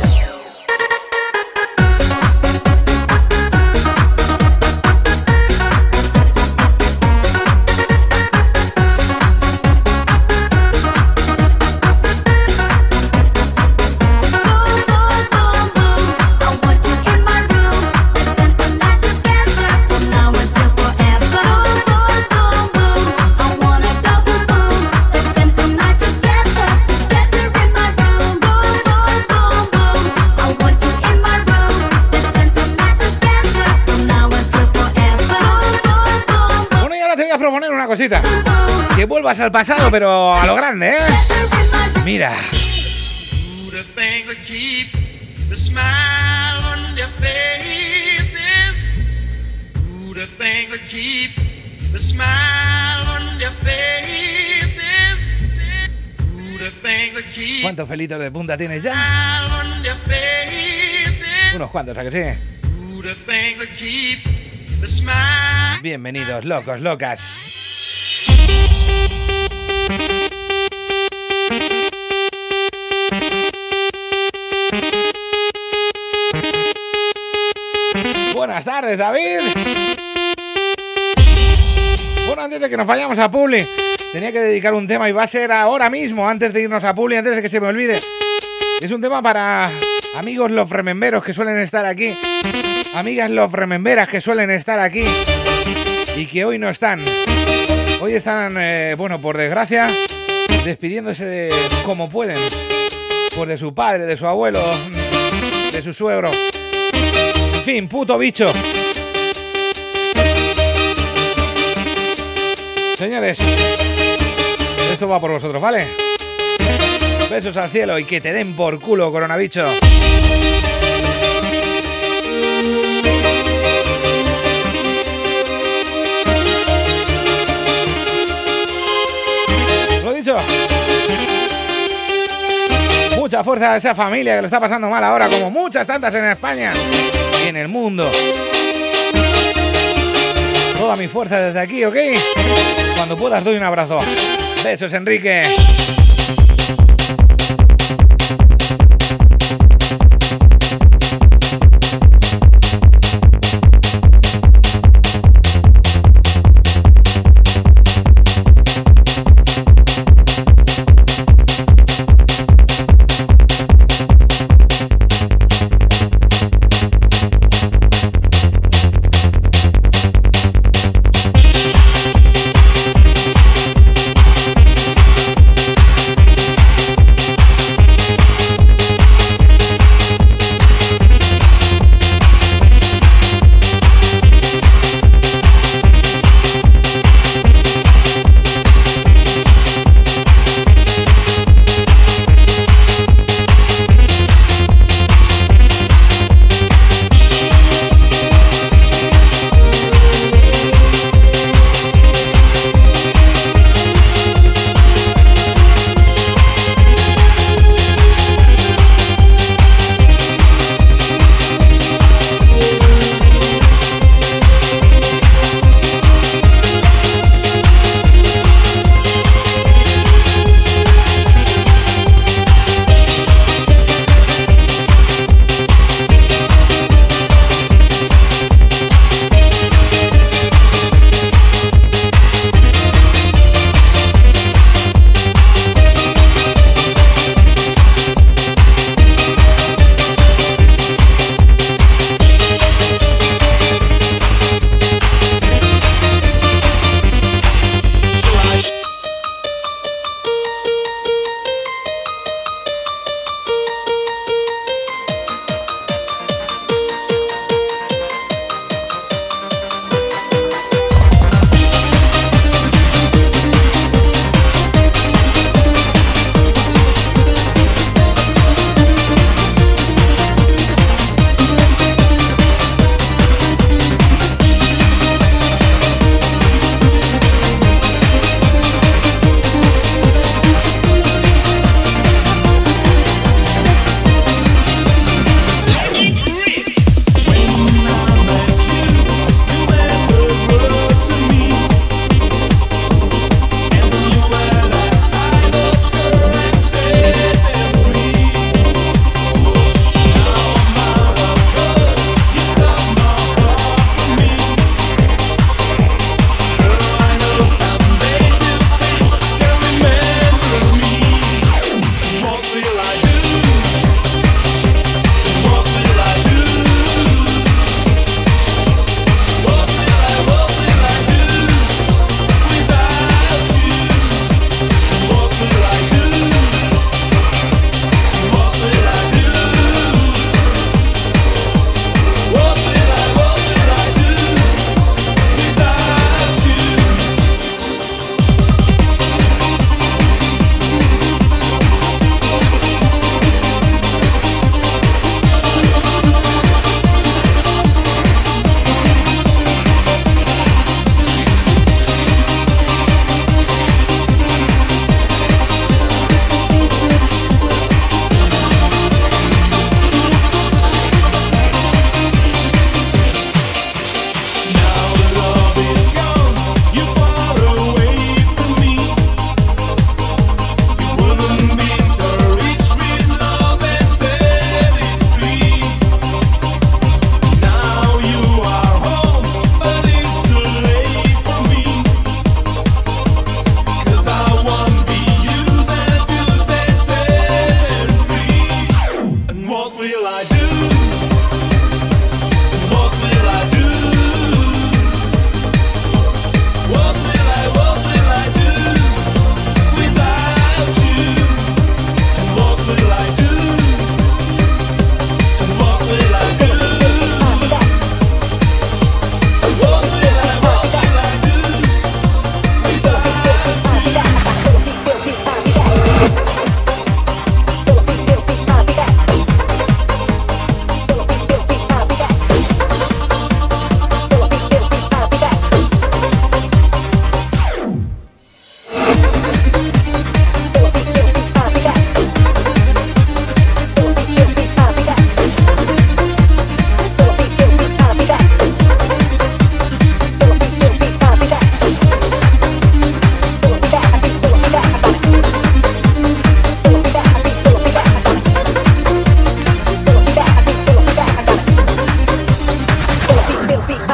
Speaker 3: Cosita, que vuelvas al pasado, pero a lo grande, ¿eh? Mira. ¿Cuántos felitos de punta tienes ya? Unos cuantos, ¿a que sí? Bienvenidos, locos, locas. Buenas tardes, David. Bueno, antes de que nos vayamos a Publi, tenía que dedicar un tema y va a ser ahora mismo, antes de irnos a Publi, antes de que se me olvide. Es un tema para amigos los rememberos que suelen estar aquí, amigas los rememberas que suelen estar aquí y que hoy no están. Hoy están, bueno, por desgracia, despidiéndose de como pueden, pues de su padre, de su abuelo, de su suegro. En fin, puto bicho. Señores, esto va por vosotros, ¿vale? Besos al cielo y que te den por culo, coronabicho. Lo dicho. Mucha fuerza a esa familia que lo está pasando mal ahora, como muchas tantas en España y en el mundo. Toda mi fuerza desde aquí, ¿ok? Cuando puedas doy un abrazo. Besos, Enrique.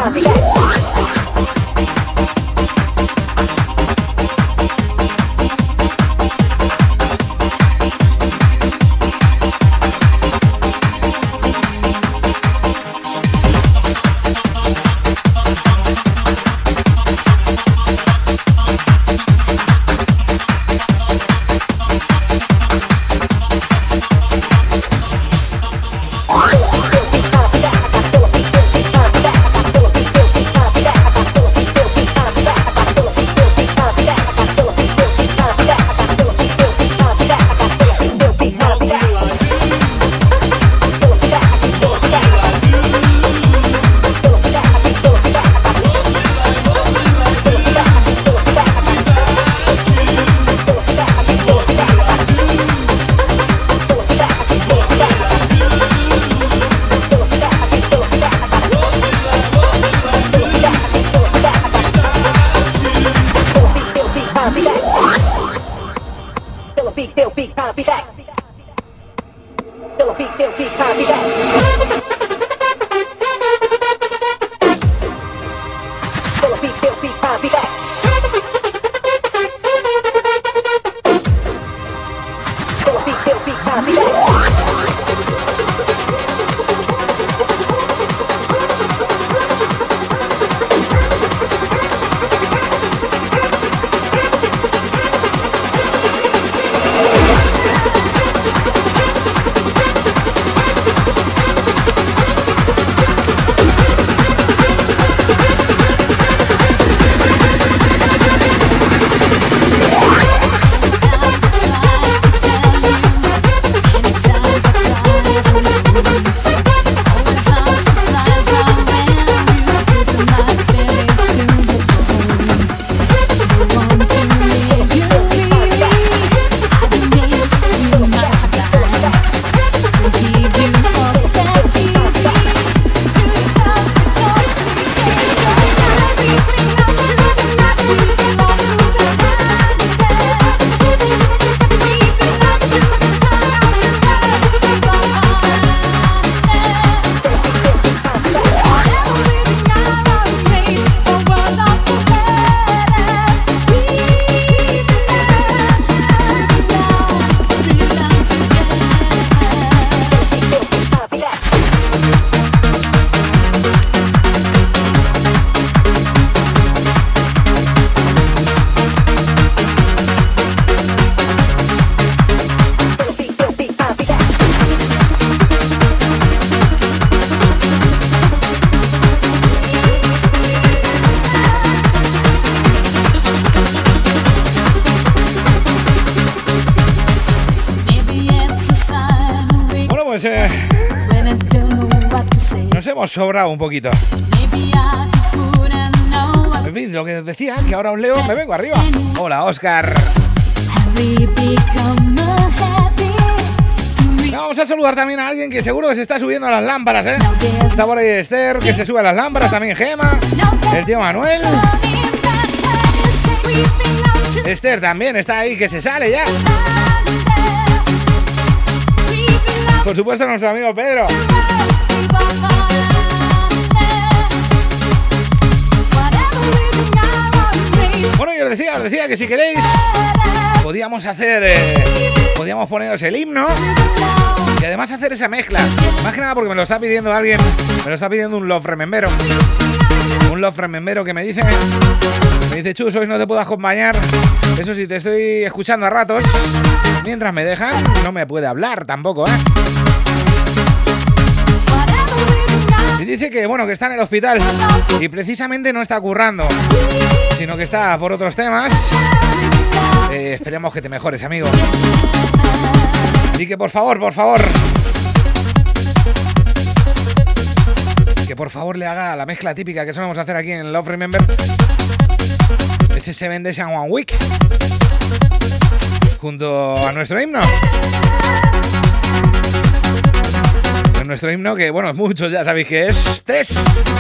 Speaker 3: nos hemos sobrado un poquito. En fin, lo que os decía, que ahora os leo, me vengo arriba. Hola, Óscar. Vamos a saludar también a alguien que seguro que se está subiendo a las lámparas, ¿eh? Está por ahí Esther, que se sube a las lámparas, también Gema, el tío Manuel. Esther también está ahí, que se sale ya. Por supuesto, nuestro amigo Pedro. Bueno, yo os decía que si queréis podíamos poneros el himno y además hacer esa mezcla. Más que nada porque me lo está pidiendo alguien, me lo está pidiendo un Love Remembero. Un Love Remembero que me dice, Chus, hoy no te puedo acompañar. Eso sí, te estoy escuchando a ratos. Mientras me dejan, no me puede hablar tampoco, ¿eh? Y dice que, bueno, que está en el hospital y precisamente no está currando, sino que está por otros temas. Esperemos que te mejores, amigo. Y que por favor, que por favor le haga la mezcla típica que solemos hacer aquí en Love Remember. Ese 7 Days and 1 Week junto a nuestro himno. Nuestro himno, que bueno, muchos ya sabéis que es Tess,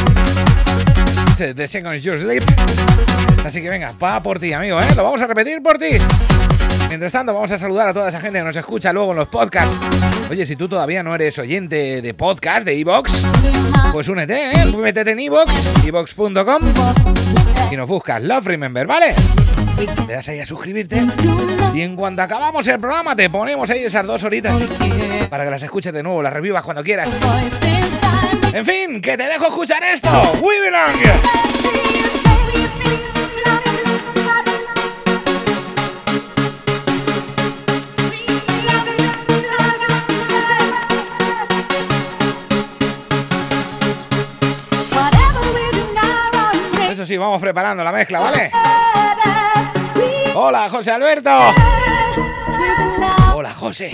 Speaker 3: The Second Your Sleep. Así que venga, va por ti, amigo, ¿eh? Lo vamos a repetir por ti. Mientras tanto, vamos a saludar a toda esa gente que nos escucha luego en los podcasts. Oye, si tú todavía no eres oyente de podcast, de iVoox, pues únete, ¿eh? Métete en iVoox, iVoox.com, y nos buscas Love Remember, ¿vale? Le das ahí a suscribirte y en cuanto acabamos el programa te ponemos ahí esas 2 horitas para que las escuches de nuevo, las revivas cuando quieras. En fin, que te dejo escuchar esto. We Belong. Eso sí, vamos preparando la mezcla, ¿vale? Hola, José Alberto. Hola, José.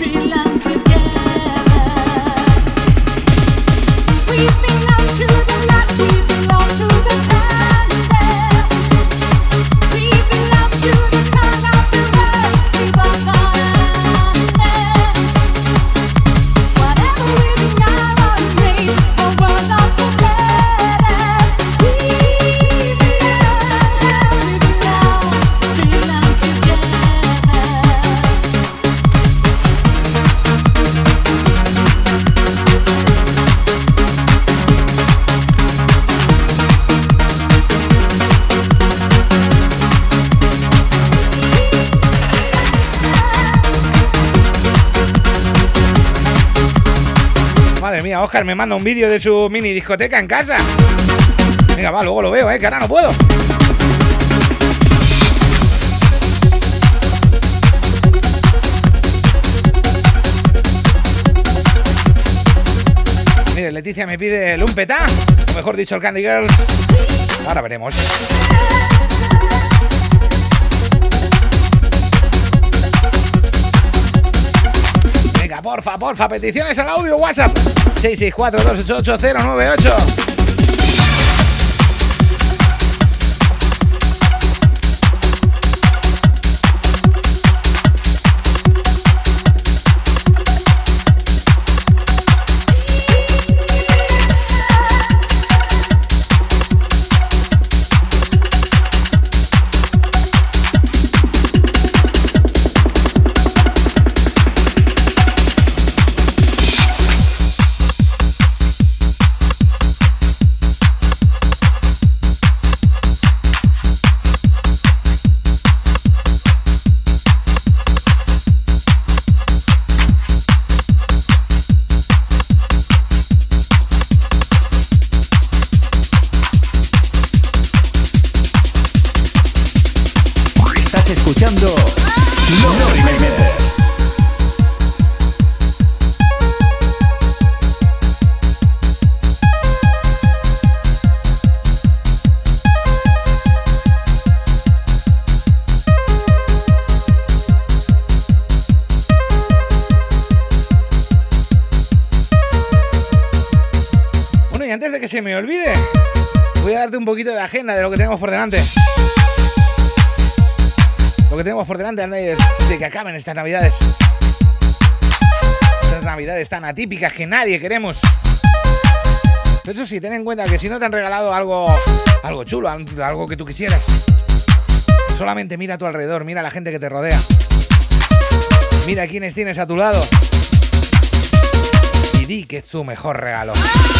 Speaker 3: Madre mía, Óscar me manda un vídeo de su mini discoteca en casa. Venga, va, luego lo veo, que ahora no puedo. Mire, Leticia me pide el Lumpeta, o mejor dicho, el Candy Girls. Ahora veremos. Venga, porfa, peticiones al audio WhatsApp 664-288-098.
Speaker 1: Escuchando Love Remember.
Speaker 3: Bueno, y antes de que se me olvide, voy a darte un poquito de agenda de lo que tenemos por delante. Lo que tenemos por delante antes de que acaben estas navidades. Estas navidades tan atípicas que nadie queremos. Pero eso sí, ten en cuenta que si no te han regalado algo chulo, algo que tú quisieras, solamente mira a tu alrededor, mira a la gente que te rodea. Mira a quienes tienes a tu lado. Y di que es tu mejor regalo.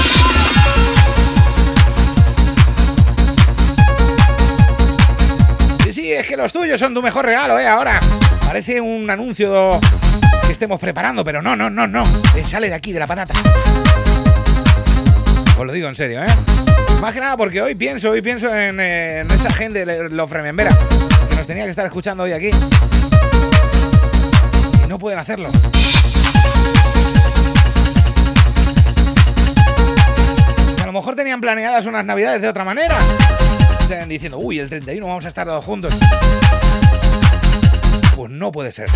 Speaker 3: Sí, es que los tuyos son tu mejor regalo, ahora. Parece un anuncio que estemos preparando, pero no. Sale de aquí, de la patata. Os lo digo en serio, Más que nada porque hoy pienso en esa gente de Love Remember que nos tenía que estar escuchando hoy aquí. Y no pueden hacerlo. A lo mejor tenían planeadas unas navidades de otra manera. Están diciendo, uy, el 31 vamos a estar todos juntos. Pues no puede ser.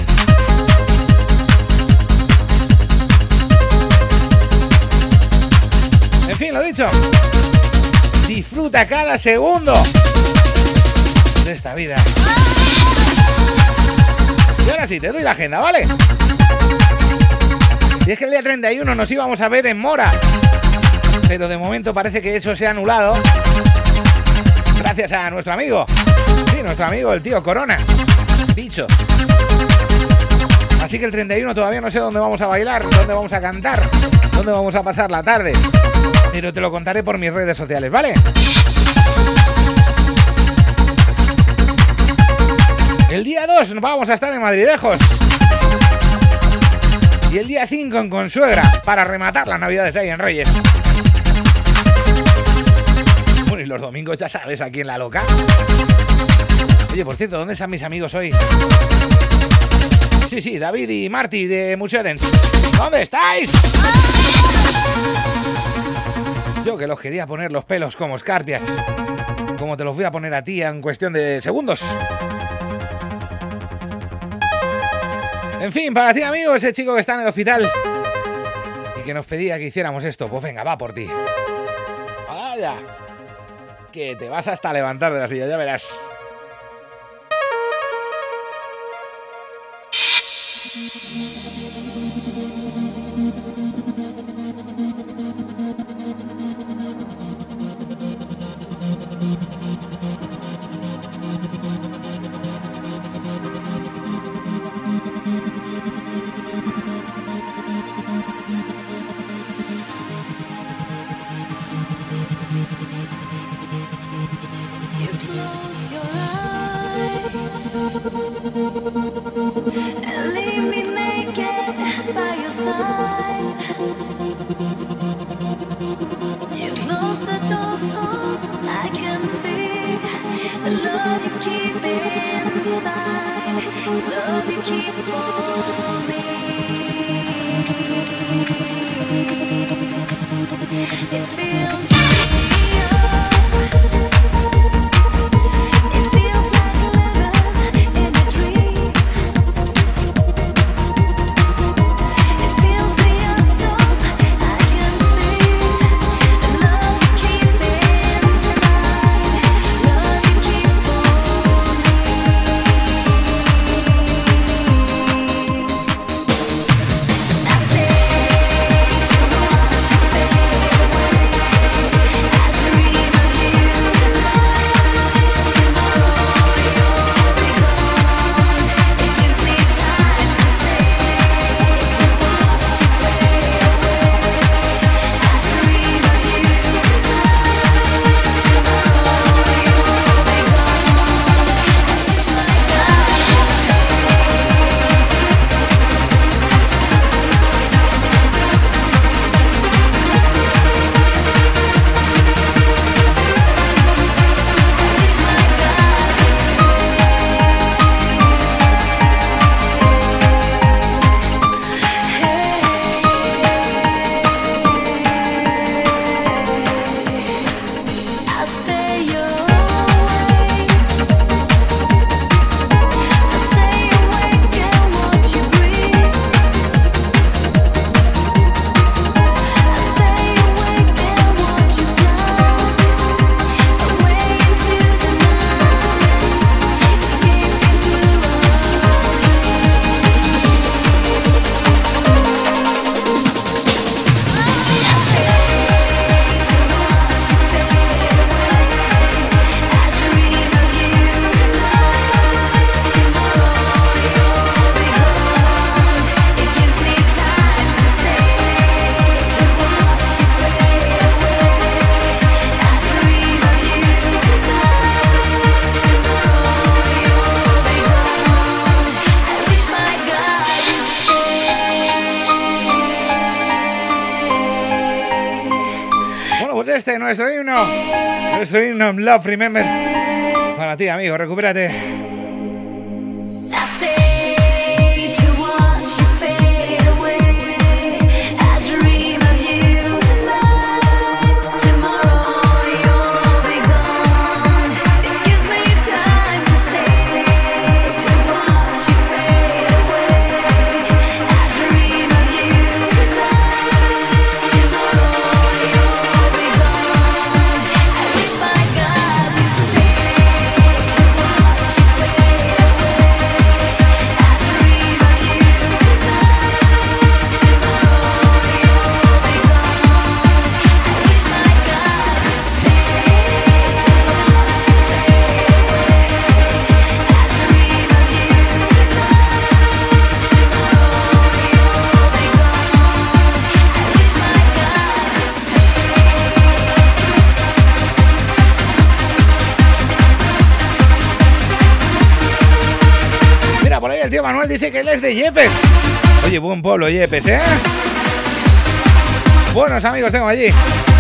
Speaker 3: En fin, lo dicho. Disfruta cada segundo de esta vida. Y ahora sí, te doy la agenda, ¿vale? Y es que el día 31 nos íbamos a ver en Mora, pero de momento parece que eso se ha anulado. Gracias a nuestro amigo. Sí, nuestro amigo, el tío Corona. Bicho. Así que el 31 todavía no sé dónde vamos a bailar, dónde vamos a cantar, dónde vamos a pasar la tarde. Pero te lo contaré por mis redes sociales, ¿vale? El día 2 vamos a estar en Madridejos. Y el día 5 en Consuegra, para rematar las navidades ahí en Reyes. Bueno, y los domingos ya sabes, aquí en La Loca. Oye, por cierto, ¿dónde están mis amigos hoy? Sí, David y Marty de Museo Dance. ¿Dónde estáis? Yo que los quería poner los pelos como escarpias. Como te los voy a poner a ti en cuestión de segundos. En fin, para ti, amigo, ese chico que está en el hospital y que nos pedía que hiciéramos esto, pues venga, va por ti. ¡Vaya! Que te vas hasta levantar de la silla, ya verás.
Speaker 4: And leave me naked by your side. You close the door so I can see the love you keep inside, love you keep for me. It feels
Speaker 3: nuestro himno Love Remember. Para ti, amigo, recupérate. el tío Manuel dice que él es de Yepes. Oye, buen pueblo Yepes, ¿eh? Buenos amigos tengo allí.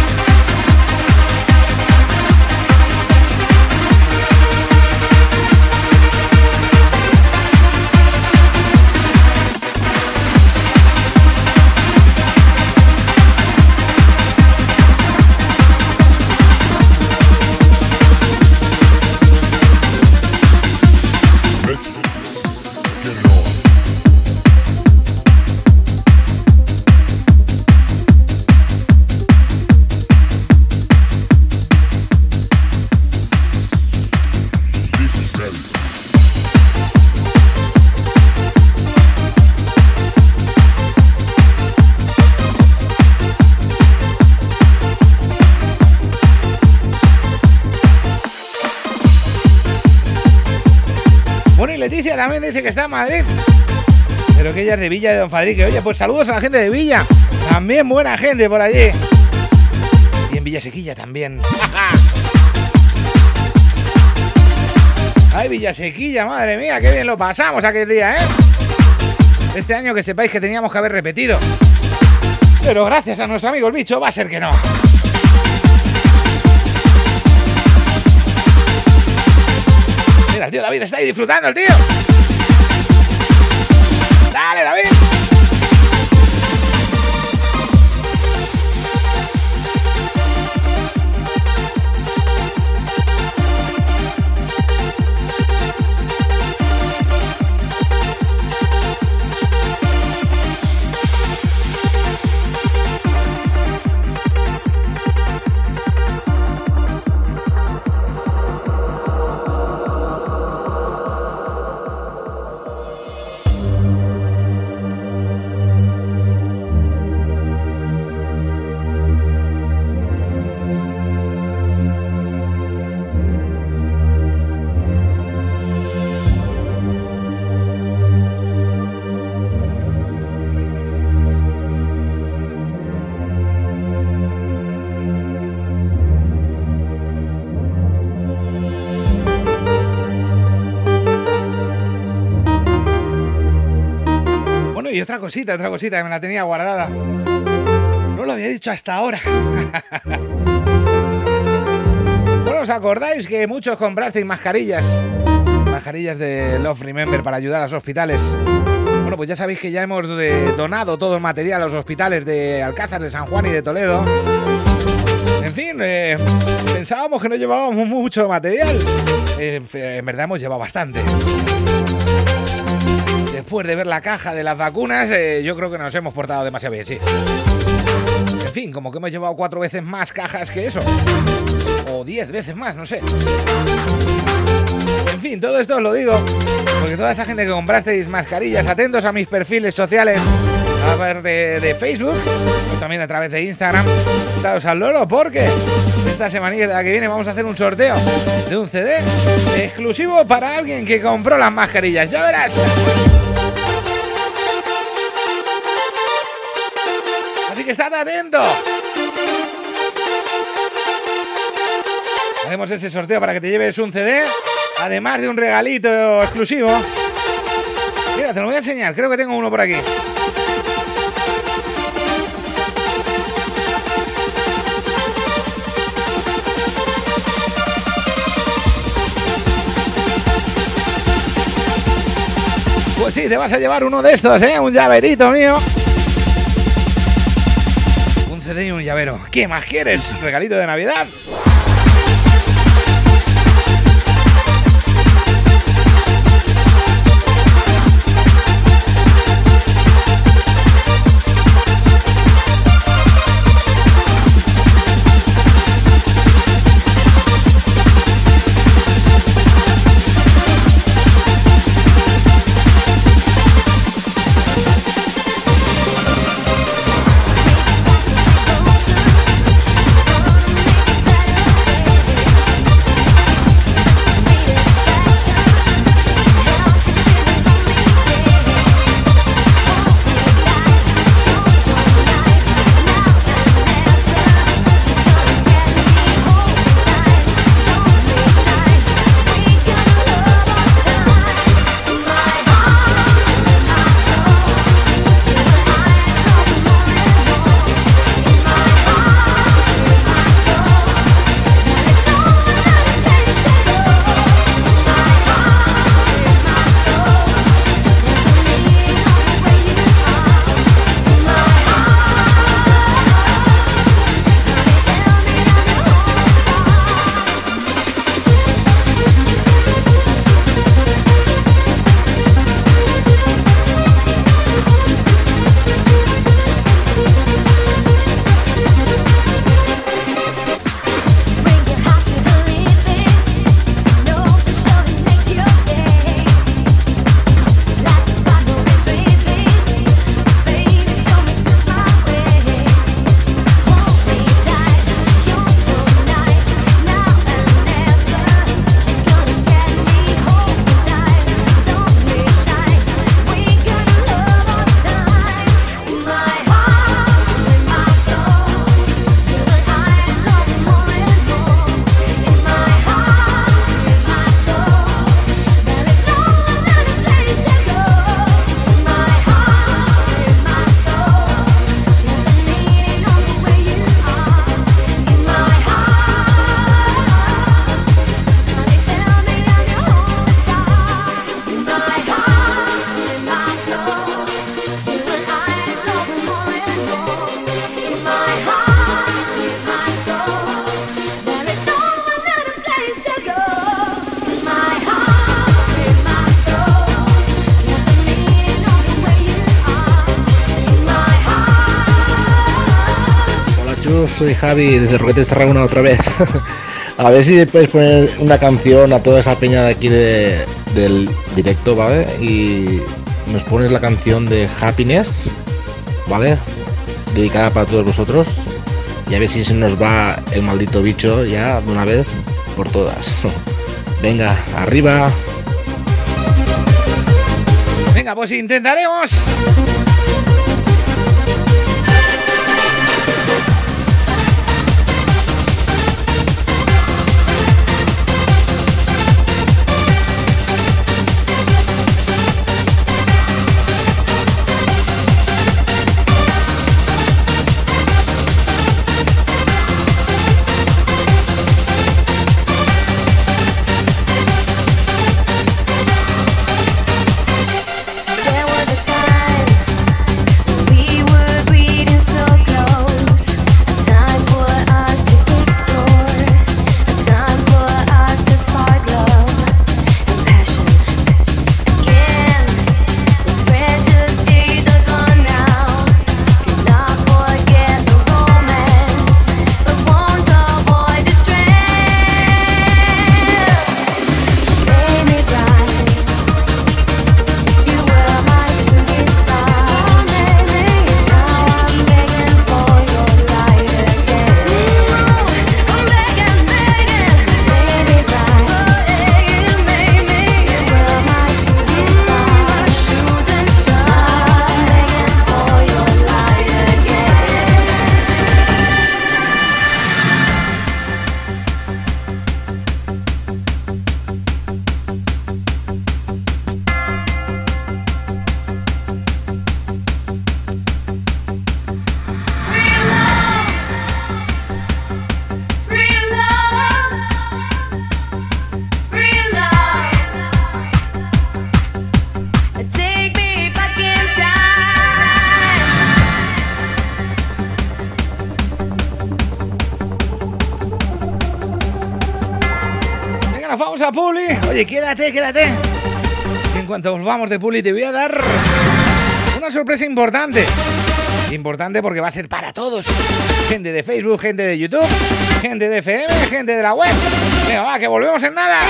Speaker 3: Leticia también dice que está en Madrid, pero que ella es de Villa de Don Fadrique. Oye, pues saludos a la gente de Villa, también buena gente por allí. Y en Villasequilla también. Ay, Villasequilla, madre mía, qué bien lo pasamos aquel día, ¿eh? Este año que sepáis que teníamos que haber repetido, pero gracias a nuestro amigo el bicho va a ser que no. Mira, el tío David está ahí disfrutando, el tío. Dale, David. Y otra cosita que me la tenía guardada. No lo había dicho hasta ahora. Bueno, ¿os acordáis que muchos comprasteis mascarillas? Mascarillas de Love Remember para ayudar a los hospitales. Bueno, pues ya sabéis que ya hemos donado todo el material a los hospitales de Alcázar, de San Juan y de Toledo. En fin, pensábamos que no llevábamos mucho material. En verdad hemos llevado bastante. Después de ver la caja de las vacunas, yo creo que nos hemos portado demasiado bien, sí. En fin, como que hemos llevado 4 veces más cajas que eso. O 10 veces más, no sé. En fin, todo esto os lo digo porque toda esa gente que comprasteis mascarillas, atentos a mis perfiles sociales, a ver de Facebook, pues también a través de Instagram, daros al loro porque esta semanita que viene vamos a hacer un sorteo de un CD exclusivo para alguien que compró las mascarillas. ¡Ya verás! Así que estad atento. Hacemos ese sorteo para que te lleves un CD, además de un regalito exclusivo. Mira, te lo voy a enseñar, creo que tengo uno por aquí. Pues sí, te vas a llevar uno de estos, ¿eh? Un llaverito mío. Un CD y un llavero. ¿Qué más quieres? Regalito de Navidad.
Speaker 7: soy Javi desde Roquetas Tarragona otra vez. A ver si puedes poner una canción a toda esa peña de aquí del directo, ¿vale? Y nos pones la canción de Happiness, ¿vale? Dedicada para todos vosotros. Y a ver si se nos va el maldito bicho ya de una vez por todas. Venga, arriba.
Speaker 3: Venga, pues intentaremos. Publi. Oye, quédate. En cuanto volvamos de Publi te voy a dar una sorpresa importante. Importante porque va a ser para todos. Gente de Facebook, gente de YouTube, gente de FM, gente de la web. Venga, va, que volvemos en nada.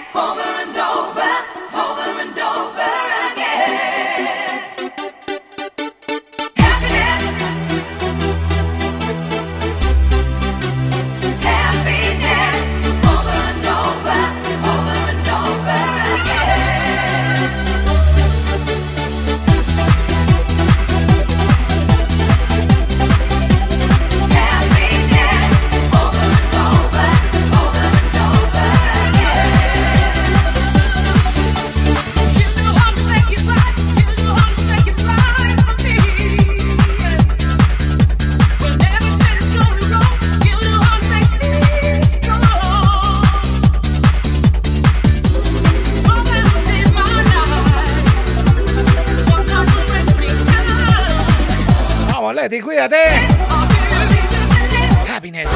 Speaker 4: over and over, over and over again. Happiness, happiness, over and over, over and over again. Happiness, over and over, over and over again. You know how to make it right. You know how to make it right for me. When everything's going wrong, you know how to make me strong. Problems in my life sometimes will break me down.
Speaker 3: Vamos, Leti, cuídate. Happiness.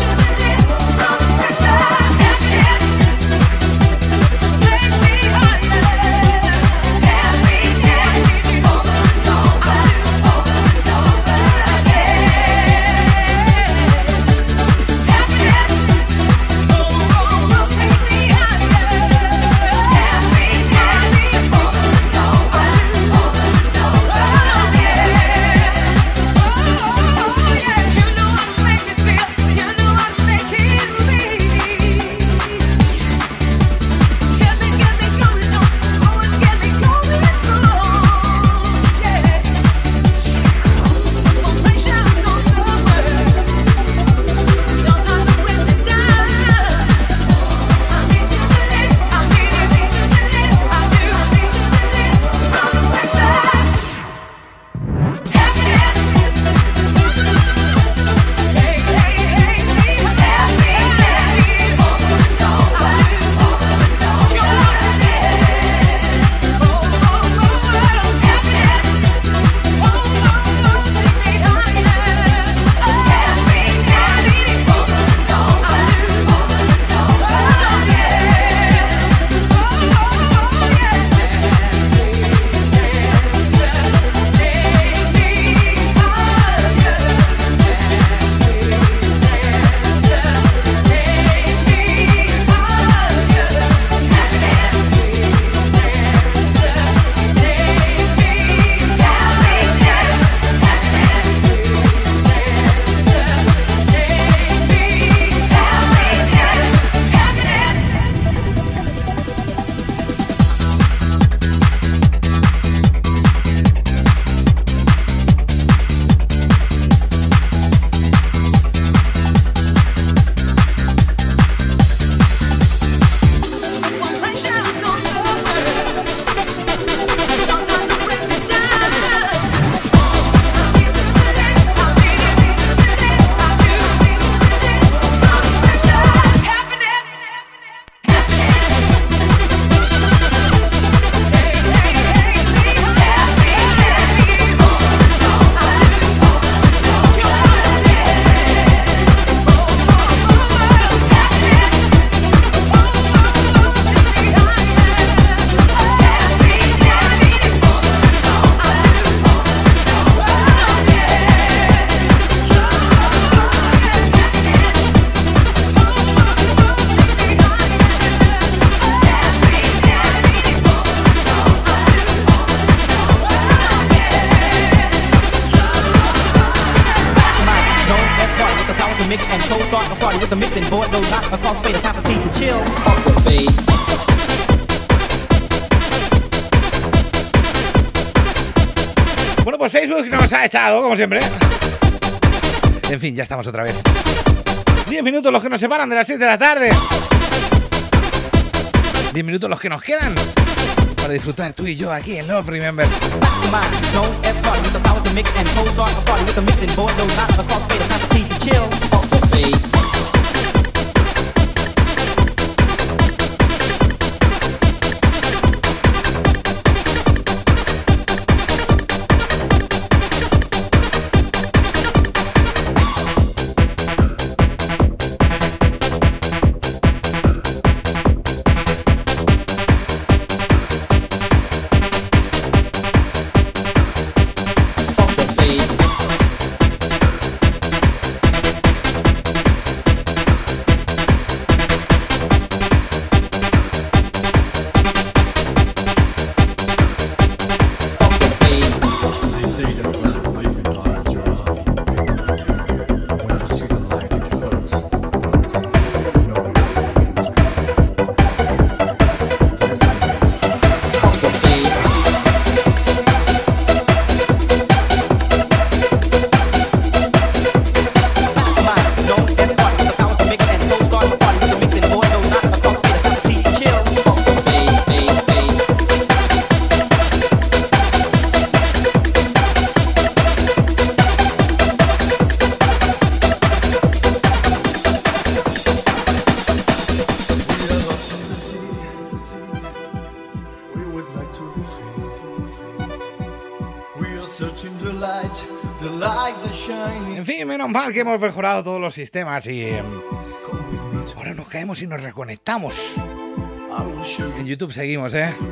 Speaker 3: Bueno, pues Facebook nos ha echado, como siempre. En fin, ya estamos otra vez. 10 minutos los que nos separan de las 6 de la tarde. 10 minutos los que nos quedan para disfrutar tú y yo aquí en Love Remember. En fin, menos mal que hemos mejorado todos los sistemas y ahora nos caemos y nos reconectamos. En YouTube seguimos,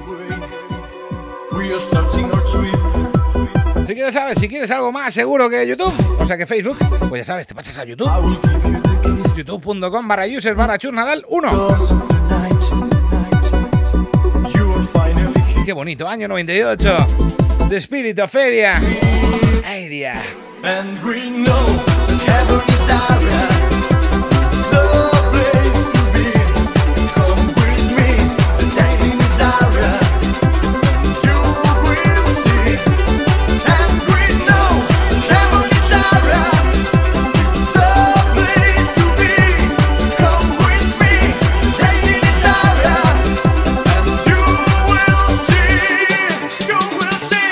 Speaker 3: Así que ya sabes, si quieres algo más seguro que YouTube, o sea que Facebook, pues ya sabes, te pasas a YouTube. youtube.com/users/chusnadal1. Qué bonito, año 98. The Spirit of Area. Area.
Speaker 14: And we know heaven is area, the place to be. Come with me, the destiny is area. You will see. And we know heaven is area, the place to be. Come with me, destiny is area. And you will see. You will see.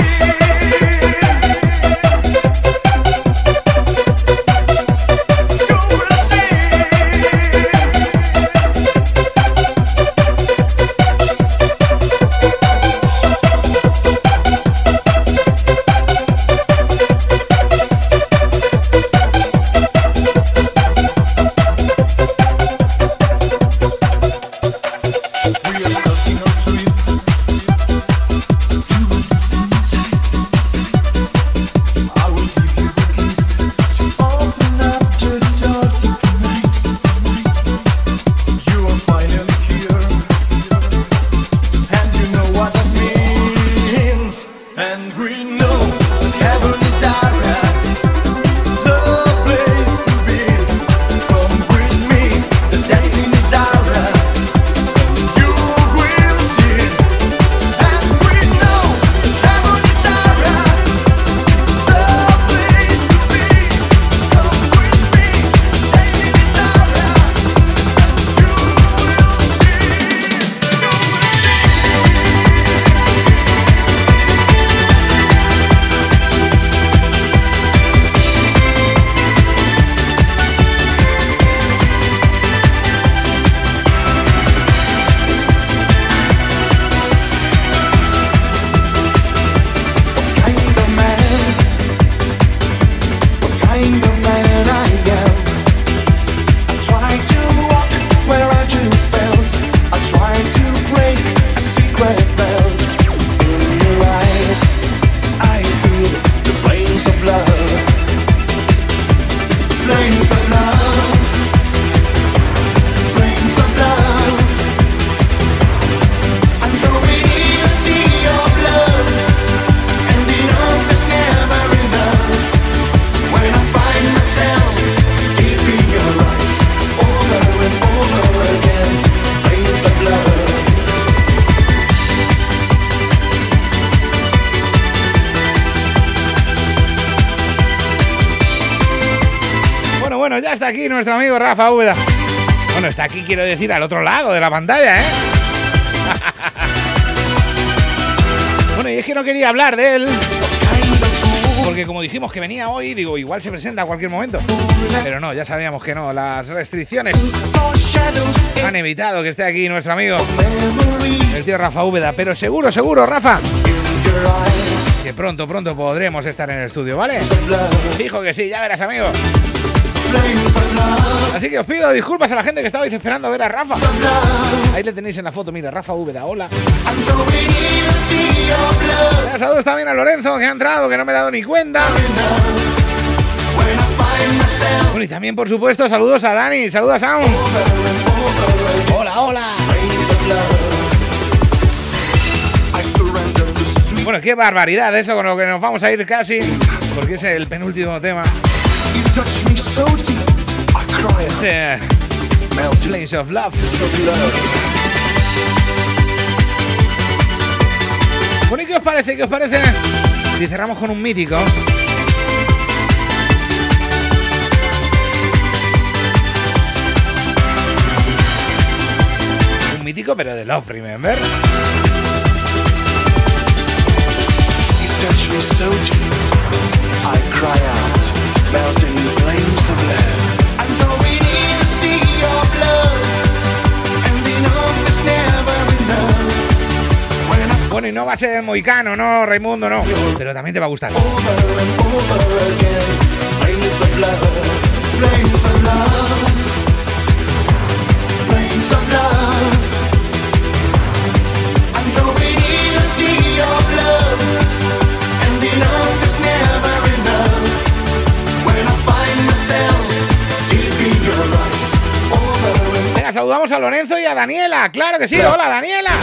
Speaker 3: Ya está aquí nuestro amigo Rafa Úbeda. Bueno, está aquí, quiero decir, al otro lado de la pantalla, Bueno, y es que no quería hablar de él, porque como dijimos que venía hoy, digo, igual se presenta a cualquier momento. Pero no, ya sabíamos que no. Las restricciones han evitado que esté aquí nuestro amigo, el tío Rafa Úbeda. Pero seguro, seguro, Rafa, que pronto podremos estar en el estudio, ¿vale? Fijo que sí, ya verás, amigo. Así que os pido disculpas a la gente que estabais esperando a ver a Rafa. Ahí le tenéis en la foto, mira, Rafa Úbeda, hola. Saludos también a Lorenzo, que ha entrado, que no me he dado ni cuenta. Bueno, y también, por supuesto, saludos a Dani, saludos a Sound. Hola, hola. Bueno, qué barbaridad eso, con lo que nos vamos a ir casi, porque es el penúltimo tema. Flames of Love. Bueno, ¿y qué os parece? ¿Qué os parece? Si cerramos con un mítico. Un mítico, pero de Love, remember.
Speaker 14: Touch me so deep, I cry out, melting in flames of love. I'm going in to see your blood, and enough is never enough.
Speaker 3: Bueno, y no va a ser moicano, no, Raimundo, no. Pero también te va a gustar. Venga, saludamos a Lorenzo y a Daniela. Claro que sí, hola Daniela.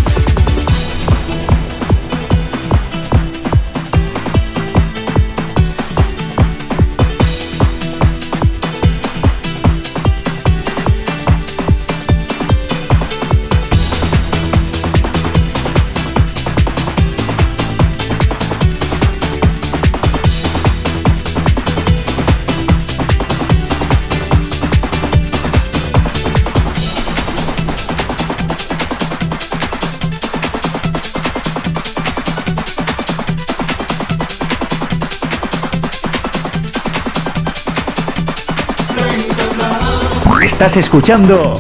Speaker 1: Estás escuchando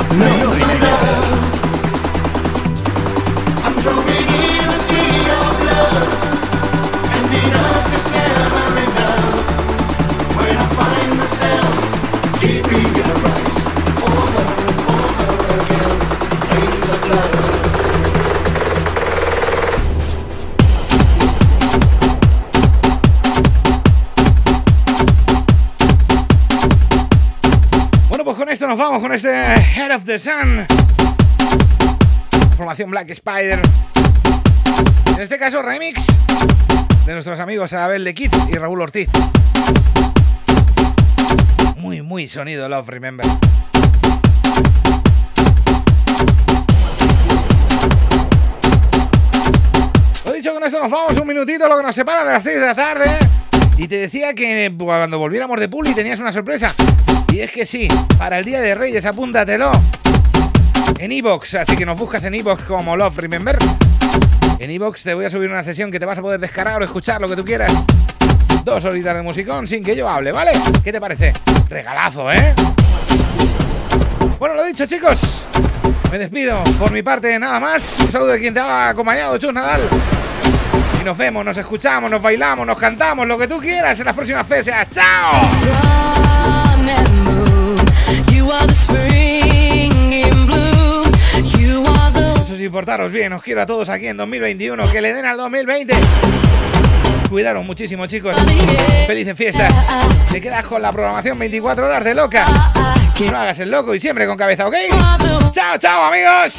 Speaker 3: Nos vamos con este Head of the Sun, formación Black Spider, en este caso remix de nuestros amigos Abel de Kid y Raúl Ortiz. Muy sonido Love Remember. Lo dicho, con esto nos vamos, un minutito lo que nos separa de las 6 de la tarde. Y te decía que cuando volviéramos de Puli tenías una sorpresa. Y es que sí, para el Día de Reyes, apúntatelo en iVoox, así que nos buscas en iVoox como Love Remember. En iVoox te voy a subir una sesión que te vas a poder descargar o escuchar lo que tú quieras. 2 horitas de musicón sin que yo hable, ¿vale? ¿Qué te parece? Regalazo, ¿eh? Bueno, lo dicho, chicos, me despido. Por mi parte, nada más. Un saludo de quien te ha acompañado, Chus Nadal. Y nos vemos, nos escuchamos, nos bailamos, nos cantamos, lo que tú quieras en las próximas fechas. ¡Chao! Eso sí, portaros bien, os quiero a todos aquí en 2021, que le den al 2020. Cuidaros muchísimo, chicos. Felices fiestas. Te quedas con la programación 24 horas de Loca. No hagas el loco y siempre con cabeza, ¿ok? ¡Chao, chao, amigos!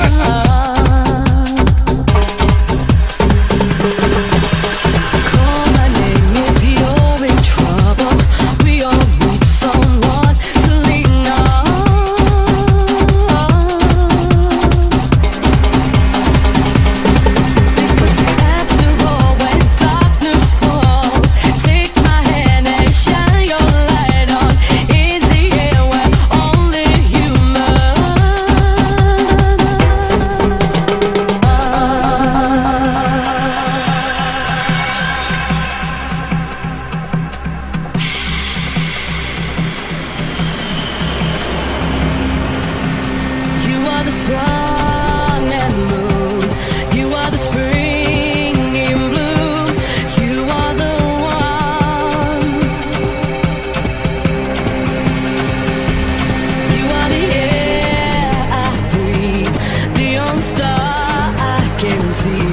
Speaker 14: Star I can see.